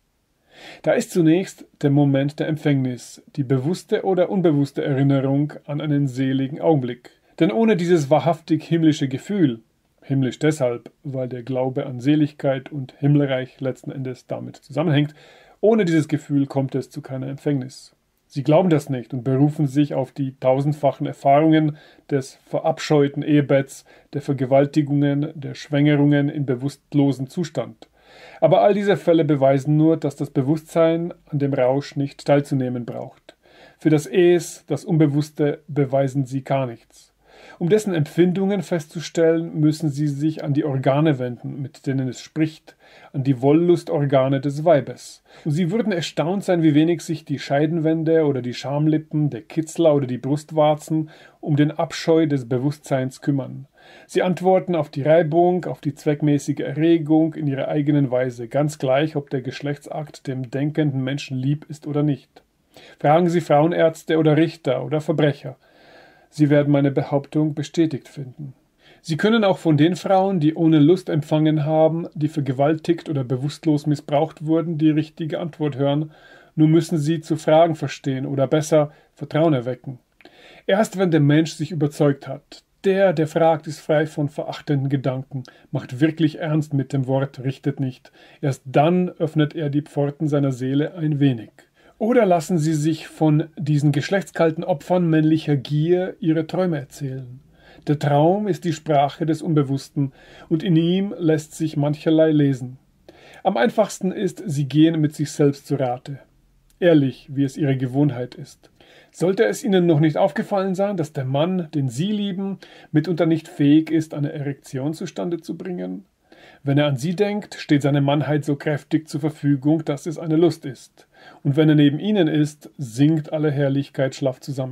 Da ist zunächst der Moment der Empfängnis, die bewusste oder unbewusste Erinnerung an einen seligen Augenblick. Denn ohne dieses wahrhaftig himmlische Gefühl, himmlisch deshalb, weil der Glaube an Seligkeit und Himmelreich letzten Endes damit zusammenhängt, ohne dieses Gefühl kommt es zu keiner Empfängnis. Sie glauben das nicht und berufen sich auf die tausendfachen Erfahrungen des verabscheuten Ehebetts, der Vergewaltigungen, der Schwängerungen in bewusstlosem Zustand. Aber all diese Fälle beweisen nur, dass das Bewusstsein an dem Rausch nicht teilzunehmen braucht. Für das Es, das Unbewusste, beweisen sie gar nichts. Um dessen Empfindungen festzustellen, müssen sie sich an die Organe wenden, mit denen es spricht, an die Wolllustorgane des Weibes. Und sie würden erstaunt sein, wie wenig sich die Scheidenwände oder die Schamlippen, der Kitzler oder die Brustwarzen um den Abscheu des Bewusstseins kümmern. Sie antworten auf die Reibung, auf die zweckmäßige Erregung in ihrer eigenen Weise, ganz gleich, ob der Geschlechtsakt dem denkenden Menschen lieb ist oder nicht. Fragen Sie Frauenärzte oder Richter oder Verbrecher. Sie werden meine Behauptung bestätigt finden. Sie können auch von den Frauen, die ohne Lust empfangen haben, die vergewaltigt oder bewusstlos missbraucht wurden, die richtige Antwort hören, nur müssen sie zu Fragen verstehen oder besser Vertrauen erwecken. Erst wenn der Mensch sich überzeugt hat, der, der fragt, ist frei von verachtenden Gedanken, macht wirklich ernst mit dem Wort, richtet nicht, erst dann öffnet er die Pforten seiner Seele ein wenig. Oder lassen Sie sich von diesen geschlechtskalten Opfern männlicher Gier ihre Träume erzählen. Der Traum ist die Sprache des Unbewussten und in ihm lässt sich mancherlei lesen. Am einfachsten ist, Sie gehen mit sich selbst zu Rate. Ehrlich, wie es Ihre Gewohnheit ist. Sollte es Ihnen noch nicht aufgefallen sein, dass der Mann, den Sie lieben, mitunter nicht fähig ist, eine Erektion zustande zu bringen? Wenn er an Sie denkt, steht seine Mannheit so kräftig zur Verfügung, dass es eine Lust ist. Und wenn er neben Ihnen ist, sinkt alle Herrlichkeit schlaff zusammen.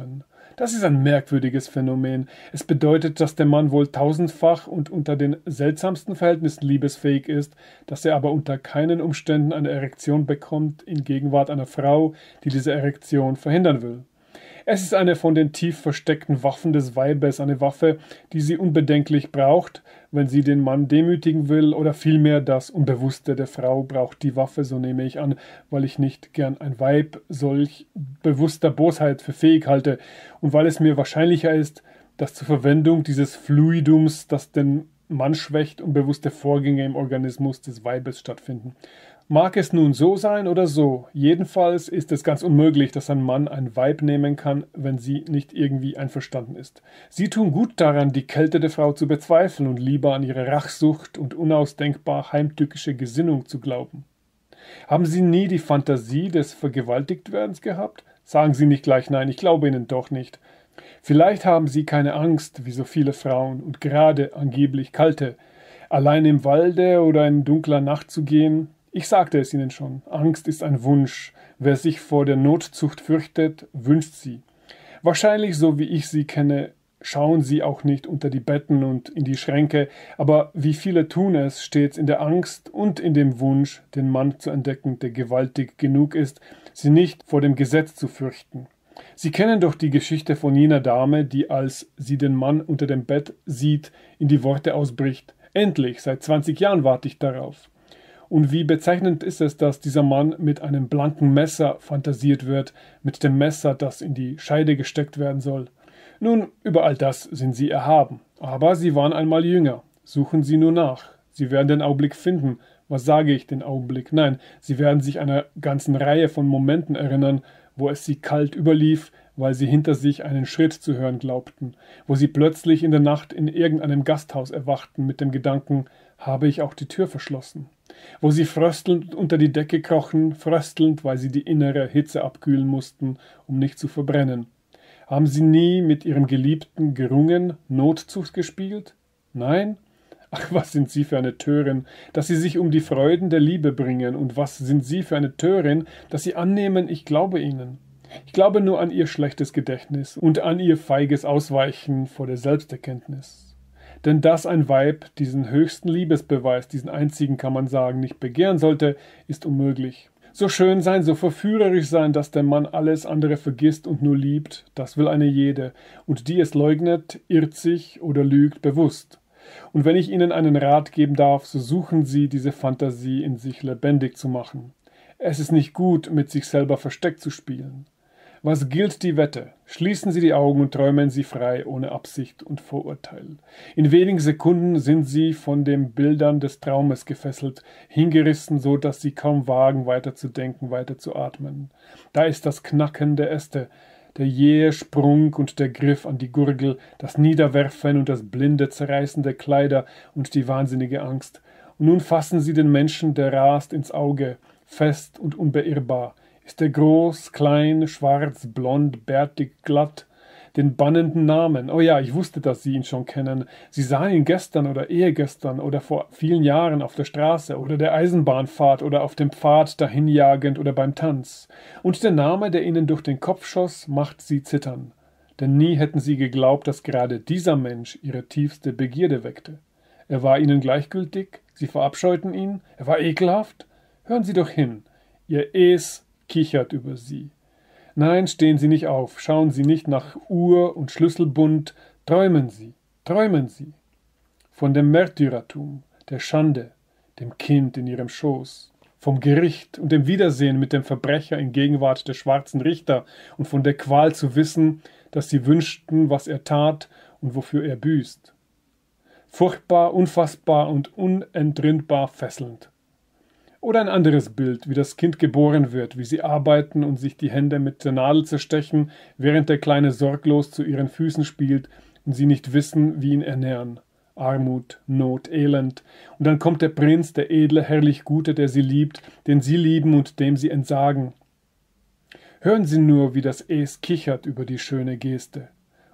Das ist ein merkwürdiges Phänomen. Es bedeutet, dass der Mann wohl tausendfach und unter den seltsamsten Verhältnissen liebesfähig ist, dass er aber unter keinen Umständen eine Erektion bekommt in Gegenwart einer Frau, die diese Erektion verhindern will. Es ist eine von den tief versteckten Waffen des Weibes, eine Waffe, die sie unbedenklich braucht, wenn sie den Mann demütigen will, oder vielmehr das Unbewusste der Frau braucht die Waffe, so nehme ich an, weil ich nicht gern ein Weib solch bewusster Bosheit für fähig halte und weil es mir wahrscheinlicher ist, dass zur Verwendung dieses Fluidums, das den Mann schwächt, unbewusste Vorgänge im Organismus des Weibes stattfinden. Mag es nun so sein oder so, jedenfalls ist es ganz unmöglich, dass ein Mann ein Weib nehmen kann, wenn sie nicht irgendwie einverstanden ist. Sie tun gut daran, die Kälte der Frau zu bezweifeln und lieber an ihre Rachsucht und unausdenkbar heimtückische Gesinnung zu glauben. Haben Sie nie die Fantasie des Vergewaltigtwerdens gehabt? Sagen Sie nicht gleich nein, ich glaube Ihnen doch nicht. Vielleicht haben Sie keine Angst, wie so viele Frauen, und gerade angeblich kalte, allein im Walde oder in dunkler Nacht zu gehen. Ich sagte es Ihnen schon, Angst ist ein Wunsch. Wer sich vor der Notzucht fürchtet, wünscht sie. Wahrscheinlich, so wie ich Sie kenne, schauen Sie auch nicht unter die Betten und in die Schränke, aber wie viele tun es stets in der Angst und in dem Wunsch, den Mann zu entdecken, der gewaltig genug ist, sie nicht vor dem Gesetz zu fürchten. Sie kennen doch die Geschichte von jener Dame, die, als sie den Mann unter dem Bett sieht, in die Worte ausbricht: Endlich, seit zwanzig Jahren warte ich darauf. Und wie bezeichnend ist es, dass dieser Mann mit einem blanken Messer fantasiert wird, mit dem Messer, das in die Scheide gesteckt werden soll. Nun, über all das sind Sie erhaben. Aber Sie waren einmal jünger. Suchen Sie nur nach. Sie werden den Augenblick finden. Was sage ich, den Augenblick? Nein, Sie werden sich einer ganzen Reihe von Momenten erinnern, wo es Sie kalt überlief, weil Sie hinter sich einen Schritt zu hören glaubten, wo Sie plötzlich in der Nacht in irgendeinem Gasthaus erwachten mit dem Gedanken: Habe ich auch die Tür verschlossen? Wo sie fröstelnd unter die Decke krochen, fröstelnd, weil sie die innere Hitze abkühlen mussten, um nicht zu verbrennen. Haben Sie nie mit Ihrem Geliebten gerungen, Notzucht gespielt? Nein? Ach, was sind Sie für eine Törin, dass Sie sich um die Freuden der Liebe bringen, und was sind Sie für eine Törin, dass Sie annehmen, ich glaube Ihnen. Ich glaube nur an Ihr schlechtes Gedächtnis und an Ihr feiges Ausweichen vor der Selbsterkenntnis. Denn dass ein Weib diesen höchsten Liebesbeweis, diesen einzigen kann man sagen, nicht begehren sollte, ist unmöglich. So schön sein, so verführerisch sein, dass der Mann alles andere vergisst und nur liebt, das will eine jede, und die es leugnet, irrt sich oder lügt bewusst. Und wenn ich Ihnen einen Rat geben darf, so suchen Sie, diese Fantasie in sich lebendig zu machen. Es ist nicht gut, mit sich selber Versteck zu spielen. Was gilt die Wette? Schließen Sie die Augen und träumen Sie frei, ohne Absicht und Vorurteil. In wenigen Sekunden sind Sie von den Bildern des Traumes gefesselt, hingerissen, so dass Sie kaum wagen, weiterzudenken, weiterzuatmen. Da ist das Knacken der Äste, der jähe Sprung und der Griff an die Gurgel, das Niederwerfen und das blinde Zerreißen der Kleider und die wahnsinnige Angst. Und nun fassen Sie den Menschen, der rast, ins Auge, fest und unbeirrbar. Ist er groß, klein, schwarz, blond, bärtig, glatt? Den bannenden Namen. Oh ja, ich wusste, dass Sie ihn schon kennen. Sie sahen ihn gestern oder ehegestern oder vor vielen Jahren auf der Straße oder der Eisenbahnfahrt oder auf dem Pfad dahinjagend oder beim Tanz. Und der Name, der Ihnen durch den Kopf schoss, macht Sie zittern. Denn nie hätten Sie geglaubt, dass gerade dieser Mensch Ihre tiefste Begierde weckte. Er war Ihnen gleichgültig? Sie verabscheuten ihn? Er war ekelhaft? Hören Sie doch hin. Ihr Es kichert über Sie. Nein, stehen Sie nicht auf, schauen Sie nicht nach Uhr und Schlüsselbund, träumen Sie, träumen Sie. Von dem Märtyrertum, der Schande, dem Kind in Ihrem Schoß, vom Gericht und dem Wiedersehen mit dem Verbrecher in Gegenwart der schwarzen Richter und von der Qual zu wissen, dass Sie wünschten, was er tat und wofür er büßt. Furchtbar, unfassbar und unentrinnbar fesselnd. Oder ein anderes Bild, wie das Kind geboren wird, wie sie arbeiten und sich die Hände mit der Nadel zerstechen, während der Kleine sorglos zu ihren Füßen spielt und sie nicht wissen, wie ihn ernähren. Armut, Not, Elend. Und dann kommt der Prinz, der edle, herrlich Gute, der sie liebt, den sie lieben und dem sie entsagen. Hören Sie nur, wie das Es kichert über die schöne Geste.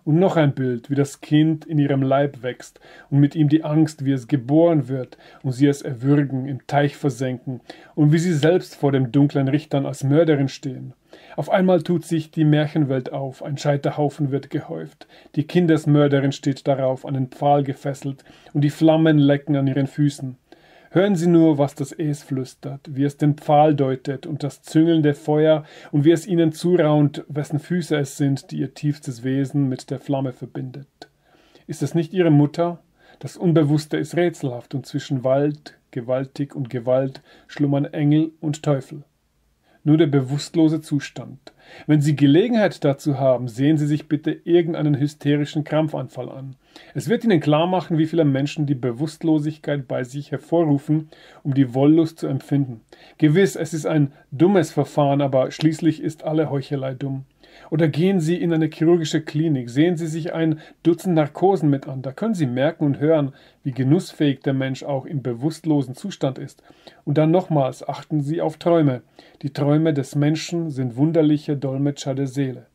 Und noch ein Bild, wie das Kind in ihrem Leib wächst und mit ihm die Angst, wie es geboren wird und sie es erwürgen, im Teich versenken und wie sie selbst vor dem dunklen Richtern als Mörderin stehen. Auf einmal tut sich die Märchenwelt auf, ein Scheiterhaufen wird gehäuft. Die Kindesmörderin steht darauf, an den Pfahl gefesselt und die Flammen lecken an ihren Füßen. Hören Sie nur, was das Es flüstert, wie es den Pfahl deutet und das züngelnde Feuer und wie es ihnen zuraunt, wessen Füße es sind, die ihr tiefstes Wesen mit der Flamme verbindet. Ist es nicht ihre Mutter? Das Unbewusste ist rätselhaft und zwischen Wald, gewaltig und Gewalt schlummern Engel und Teufel. Nur der bewusstlose Zustand. Wenn Sie Gelegenheit dazu haben, sehen Sie sich bitte irgendeinen hysterischen Krampfanfall an. Es wird Ihnen klar machen, wie viele Menschen die Bewusstlosigkeit bei sich hervorrufen, um die Wollust zu empfinden. Gewiss, es ist ein dummes Verfahren, aber schließlich ist alle Heuchelei dumm. Oder gehen Sie in eine chirurgische Klinik, sehen Sie sich ein Dutzend Narkosen mit an, da können Sie merken und hören, wie genussfähig der Mensch auch im bewusstlosen Zustand ist. Und dann nochmals, achten Sie auf Träume. Die Träume des Menschen sind wunderliche Dolmetscher der Seele.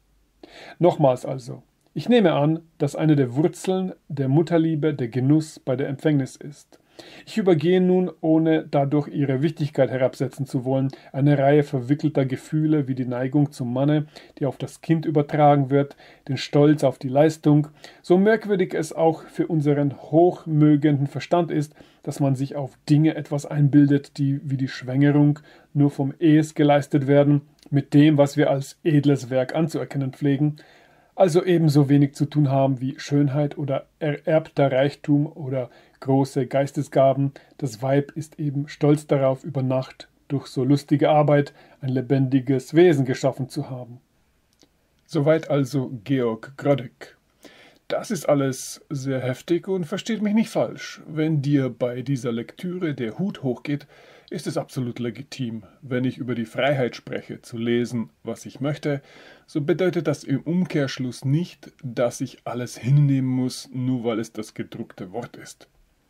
Nochmals also, ich nehme an, dass eine der Wurzeln der Mutterliebe der Genuss bei der Empfängnis ist. Ich übergehe nun, ohne dadurch ihre Wichtigkeit herabsetzen zu wollen, eine Reihe verwickelter Gefühle wie die Neigung zum Manne, die auf das Kind übertragen wird, den Stolz auf die Leistung, so merkwürdig es auch für unseren hochmögenden Verstand ist, dass man sich auf Dinge etwas einbildet, die wie die Schwängerung nur vom Es geleistet werden, mit dem, was wir als edles Werk anzuerkennen pflegen, also ebenso wenig zu tun haben wie Schönheit oder ererbter Reichtum oder große Geistesgaben. Das Weib ist eben stolz darauf, über Nacht durch so lustige Arbeit ein lebendiges Wesen geschaffen zu haben. Soweit also Georg Grodek. Das ist alles sehr heftig und versteht mich nicht falsch. Wenn dir bei dieser Lektüre der Hut hochgeht, ist es absolut legitim. Wenn ich über die Freiheit spreche, zu lesen, was ich möchte, so bedeutet das im Umkehrschluss nicht, dass ich alles hinnehmen muss, nur weil es das gedruckte Wort ist.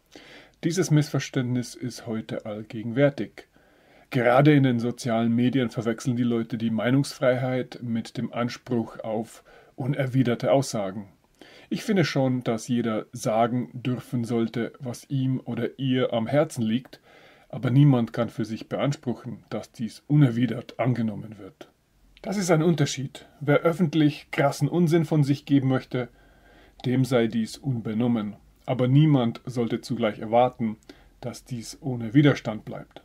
Dieses Missverständnis ist heute allgegenwärtig. Gerade in den sozialen Medien verwechseln die Leute die Meinungsfreiheit mit dem Anspruch auf unerwiderte Aussagen. Ich finde schon, dass jeder sagen dürfen sollte, was ihm oder ihr am Herzen liegt, aber niemand kann für sich beanspruchen, dass dies unerwidert angenommen wird. Das ist ein Unterschied. Wer öffentlich krassen Unsinn von sich geben möchte, dem sei dies unbenommen. Aber niemand sollte zugleich erwarten, dass dies ohne Widerstand bleibt.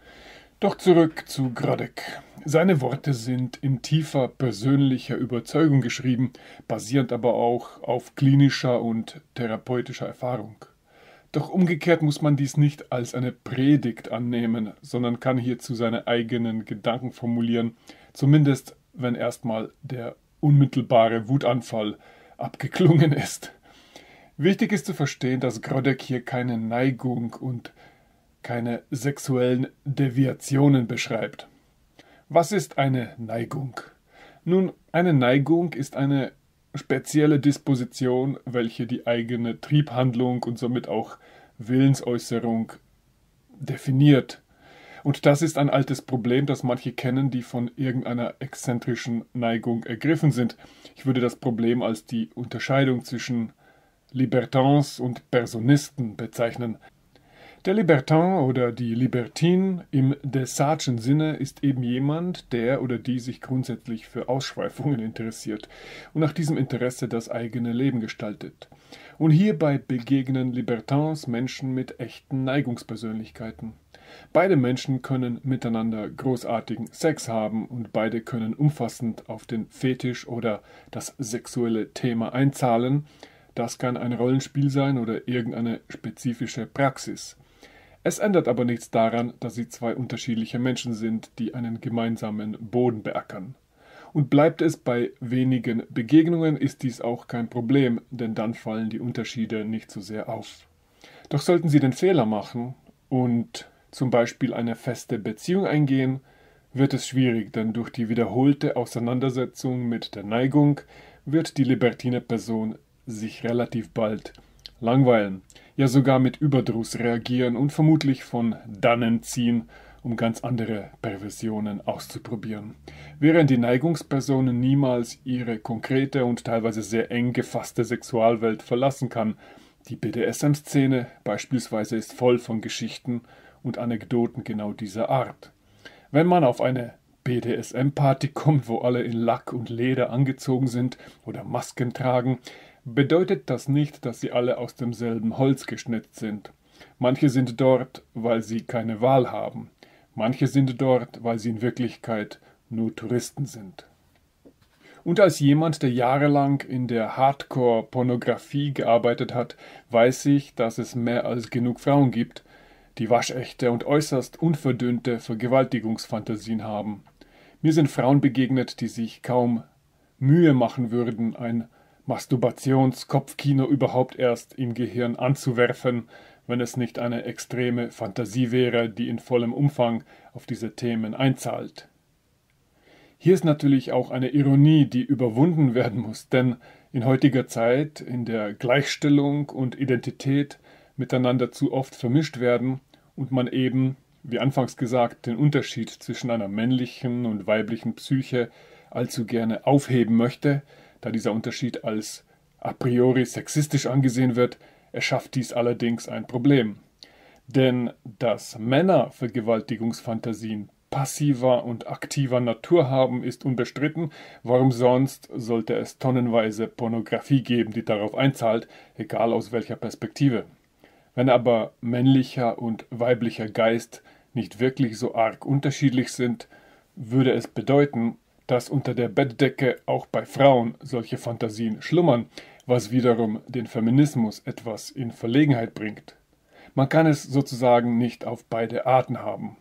Doch zurück zu Grodek. Seine Worte sind in tiefer persönlicher Überzeugung geschrieben, basierend aber auch auf klinischer und therapeutischer Erfahrung. Doch umgekehrt muss man dies nicht als eine Predigt annehmen, sondern kann hierzu seine eigenen Gedanken formulieren, zumindest wenn erstmal der unmittelbare Wutanfall abgeklungen ist. Wichtig ist zu verstehen, dass Grodek hier keine Neigung und keine sexuellen Deviationen beschreibt. Was ist eine Neigung? Nun, eine Neigung ist eine spezielle Disposition, welche die eigene Triebhandlung und somit auch Willensäußerung definiert. Und das ist ein altes Problem, das manche kennen, die von irgendeiner exzentrischen Neigung ergriffen sind. Ich würde das Problem als die Unterscheidung zwischen Libertins und Personisten bezeichnen. Der Libertin oder die Libertine im Desartschen Sinne ist eben jemand, der oder die sich grundsätzlich für Ausschweifungen interessiert und nach diesem Interesse das eigene Leben gestaltet. Und hierbei begegnen Libertins Menschen mit echten Neigungspersönlichkeiten. Beide Menschen können miteinander großartigen Sex haben und beide können umfassend auf den Fetisch oder das sexuelle Thema einzahlen. Das kann ein Rollenspiel sein oder irgendeine spezifische Praxis. Es ändert aber nichts daran, dass sie zwei unterschiedliche Menschen sind, die einen gemeinsamen Boden beackern. Und bleibt es bei wenigen Begegnungen, ist dies auch kein Problem, denn dann fallen die Unterschiede nicht so sehr auf. Doch sollten Sie den Fehler machen und zum Beispiel eine feste Beziehung eingehen, wird es schwierig, denn durch die wiederholte Auseinandersetzung mit der Neigung wird die libertine Person sich relativ bald langweilen, ja sogar mit Überdruss reagieren und vermutlich von dannen ziehen um ganz andere Perversionen auszuprobieren. Während die Neigungsperson niemals ihre konkrete und teilweise sehr eng gefasste Sexualwelt verlassen kann. Die B D S M-Szene beispielsweise ist voll von Geschichten und Anekdoten genau dieser Art. Wenn man auf eine B D S M-Party kommt, wo alle in Lack und Leder angezogen sind oder Masken tragen, bedeutet das nicht, dass sie alle aus demselben Holz geschnitzt sind. Manche sind dort, weil sie keine Wahl haben. Manche sind dort, weil sie in Wirklichkeit nur Touristen sind. Und als jemand, der jahrelang in der Hardcore-Pornografie gearbeitet hat, weiß ich, dass es mehr als genug Frauen gibt, die waschechte und äußerst unverdünnte Vergewaltigungsfantasien haben. Mir sind Frauen begegnet, die sich kaum Mühe machen würden, ein Masturbations-Kopfkino überhaupt erst im Gehirn anzuwerfen, wenn es nicht eine extreme Fantasie wäre, die in vollem Umfang auf diese Themen einzahlt. Hier ist natürlich auch eine Ironie, die überwunden werden muss, denn in heutiger Zeit, in der Gleichstellung und Identität miteinander zu oft vermischt werden und man eben, wie anfangs gesagt, den Unterschied zwischen einer männlichen und weiblichen Psyche allzu gerne aufheben möchte, da dieser Unterschied als a priori sexistisch angesehen wird, erschafft dies allerdings ein Problem. Denn dass Männer Vergewaltigungsfantasien passiver und aktiver Natur haben, ist unbestritten. Warum sonst sollte es tonnenweise Pornografie geben, die darauf einzahlt, egal aus welcher Perspektive? Wenn aber männlicher und weiblicher Geist nicht wirklich so arg unterschiedlich sind, würde es bedeuten, dass unter der Bettdecke auch bei Frauen solche Fantasien schlummern, was wiederum den Feminismus etwas in Verlegenheit bringt. Man kann es sozusagen nicht auf beide Arten haben.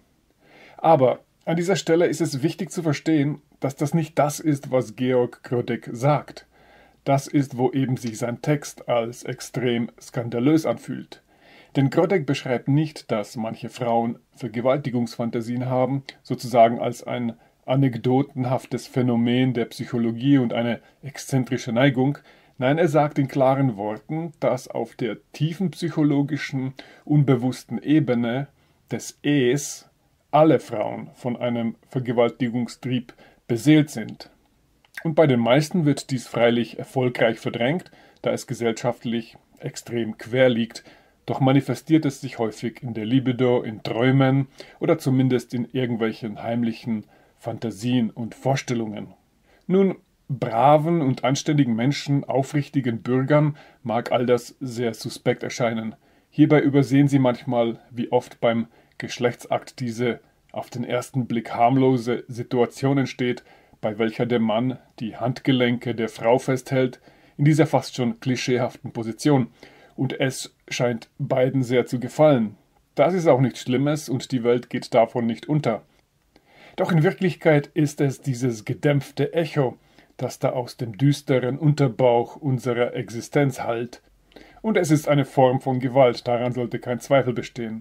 Aber an dieser Stelle ist es wichtig zu verstehen, dass das nicht das ist, was Georg Grodeck sagt. Das ist, wo eben sich sein Text als extrem skandalös anfühlt. Denn Grodeck beschreibt nicht, dass manche Frauen Vergewaltigungsfantasien haben, sozusagen als ein anekdotenhaftes Phänomen der Psychologie und eine exzentrische Neigung. Nein, er sagt in klaren Worten, dass auf der tiefen psychologischen, unbewussten Ebene des Es alle Frauen von einem Vergewaltigungstrieb beseelt sind. Und bei den meisten wird dies freilich erfolgreich verdrängt, da es gesellschaftlich extrem quer liegt, doch manifestiert es sich häufig in der Libido, in Träumen oder zumindest in irgendwelchen heimlichen Fantasien und Vorstellungen. Nun, braven und anständigen Menschen, aufrichtigen Bürgern mag all das sehr suspekt erscheinen. Hierbei übersehen sie manchmal, wie oft beim Geschlechtsakt diese auf den ersten Blick harmlose Situation entsteht, bei welcher der Mann die Handgelenke der Frau festhält, in dieser fast schon klischeehaften Position. Und es scheint beiden sehr zu gefallen. Das ist auch nichts Schlimmes und die Welt geht davon nicht unter. Doch in Wirklichkeit ist es dieses gedämpfte Echo, das da aus dem düsteren Unterbauch unserer Existenz hallt. Und es ist eine Form von Gewalt, daran sollte kein Zweifel bestehen.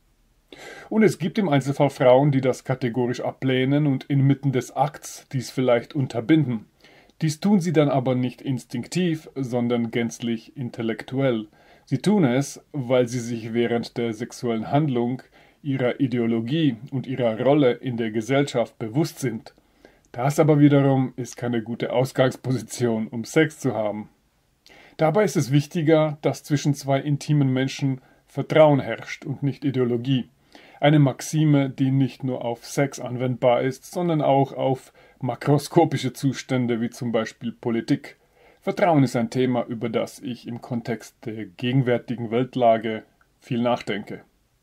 Und es gibt im Einzelfall Frauen, die das kategorisch ablehnen und inmitten des Akts dies vielleicht unterbinden. Dies tun sie dann aber nicht instinktiv, sondern gänzlich intellektuell. Sie tun es, weil sie sich während der sexuellen Handlung ihrer Ideologie und ihrer Rolle in der Gesellschaft bewusst sind. Das aber wiederum ist keine gute Ausgangsposition, um Sex zu haben. Dabei ist es wichtiger, dass zwischen zwei intimen Menschen Vertrauen herrscht und nicht Ideologie. Eine Maxime, die nicht nur auf Sex anwendbar ist, sondern auch auf makroskopische Zustände wie zum Beispiel Politik. Vertrauen ist ein Thema, über das ich im Kontext der gegenwärtigen Weltlage viel nachdenke.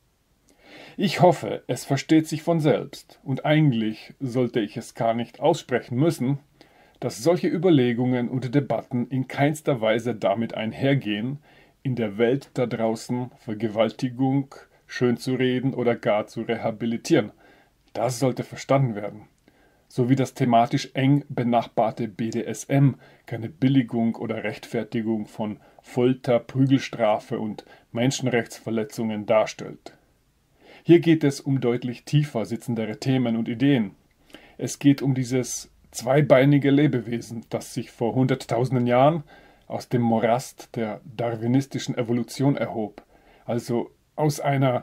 Ich hoffe, es versteht sich von selbst, und eigentlich sollte ich es gar nicht aussprechen müssen, dass solche Überlegungen und Debatten in keinster Weise damit einhergehen, in der Welt da draußen Vergewaltigung schönzureden oder gar zu rehabilitieren. Das sollte verstanden werden. So wie das thematisch eng benachbarte B D S M keine Billigung oder Rechtfertigung von Folter, Prügelstrafe und Menschenrechtsverletzungen darstellt. Hier geht es um deutlich tiefer sitzendere Themen und Ideen. Es geht um dieses zweibeinige Lebewesen, das sich vor hunderttausenden Jahren aus dem Morast der darwinistischen Evolution erhob, also aus einer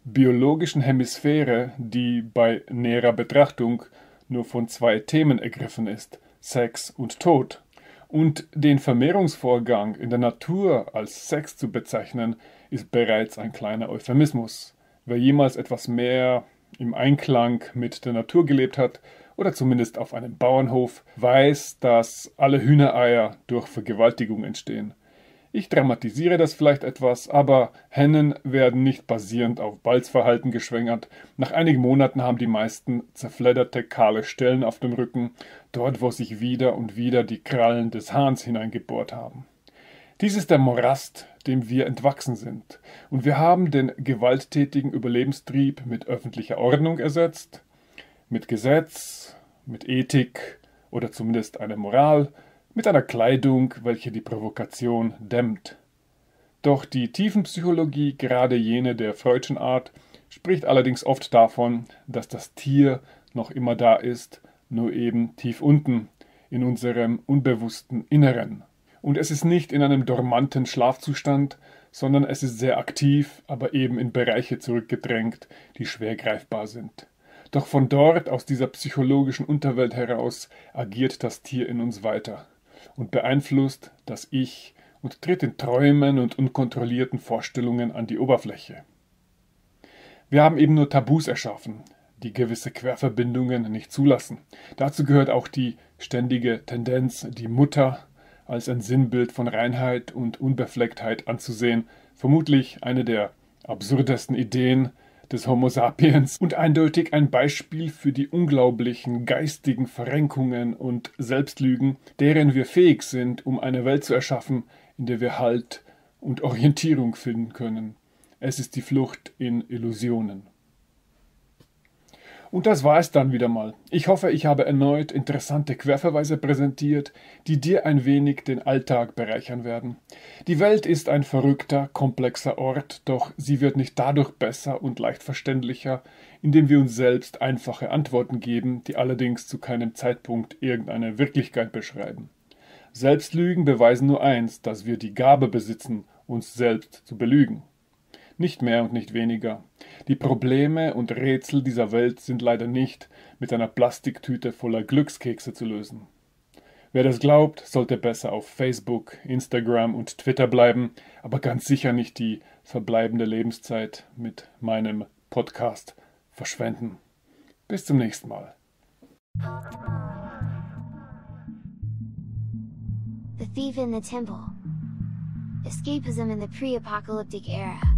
biologischen Hemisphäre, die bei näherer Betrachtung nur von zwei Themen ergriffen ist, Sex und Tod. Und den Vermehrungsvorgang in der Natur als Sex zu bezeichnen, ist bereits ein kleiner Euphemismus. Wer jemals etwas mehr im Einklang mit der Natur gelebt hat oder zumindest auf einem Bauernhof, weiß, dass alle Hühnereier durch Vergewaltigung entstehen. Ich dramatisiere das vielleicht etwas, aber Hennen werden nicht basierend auf Balzverhalten geschwängert. Nach einigen Monaten haben die meisten zerfledderte, kahle Stellen auf dem Rücken, dort wo sich wieder und wieder die Krallen des Hahns hineingebohrt haben. Dies ist der Morast, dem wir entwachsen sind. Und wir haben den gewalttätigen Überlebenstrieb mit öffentlicher Ordnung ersetzt, mit Gesetz, mit Ethik oder zumindest einer Moral, mit einer Kleidung, welche die Provokation dämmt. Doch die Tiefenpsychologie, gerade jene der Freudschen Art, spricht allerdings oft davon, dass das Tier noch immer da ist, nur eben tief unten, in unserem unbewussten Inneren. Und es ist nicht in einem dormanten Schlafzustand, sondern es ist sehr aktiv, aber eben in Bereiche zurückgedrängt, die schwer greifbar sind. Doch von dort, aus dieser psychologischen Unterwelt heraus, agiert das Tier in uns weiter und beeinflusst das Ich und tritt in Träumen und unkontrollierten Vorstellungen an die Oberfläche. Wir haben eben nur Tabus erschaffen, die gewisse Querverbindungen nicht zulassen. Dazu gehört auch die ständige Tendenz, die Mutter als ein Sinnbild von Reinheit und Unbeflecktheit anzusehen, vermutlich eine der absurdesten Ideen des Homo sapiens und eindeutig ein Beispiel für die unglaublichen geistigen Verrenkungen und Selbstlügen, deren wir fähig sind, um eine Welt zu erschaffen, in der wir Halt und Orientierung finden können. Es ist die Flucht in Illusionen. Und das war es dann wieder mal. Ich hoffe, ich habe erneut interessante Querverweise präsentiert, die dir ein wenig den Alltag bereichern werden. Die Welt ist ein verrückter, komplexer Ort, doch sie wird nicht dadurch besser und leicht verständlicher, indem wir uns selbst einfache Antworten geben, die allerdings zu keinem Zeitpunkt irgendeine Wirklichkeit beschreiben. Selbstlügen beweisen nur eins, dass wir die Gabe besitzen, uns selbst zu belügen. Nicht mehr und nicht weniger. Die Probleme und Rätsel dieser Welt sind leider nicht mit einer Plastiktüte voller Glückskekse zu lösen. Wer das glaubt, sollte besser auf Facebook, Instagram und Twitter bleiben, aber ganz sicher nicht die verbleibende Lebenszeit mit meinem Podcast verschwenden. Bis zum nächsten Mal. The Thief in the Temple. Escapism in the Pre-Apocalyptic Era.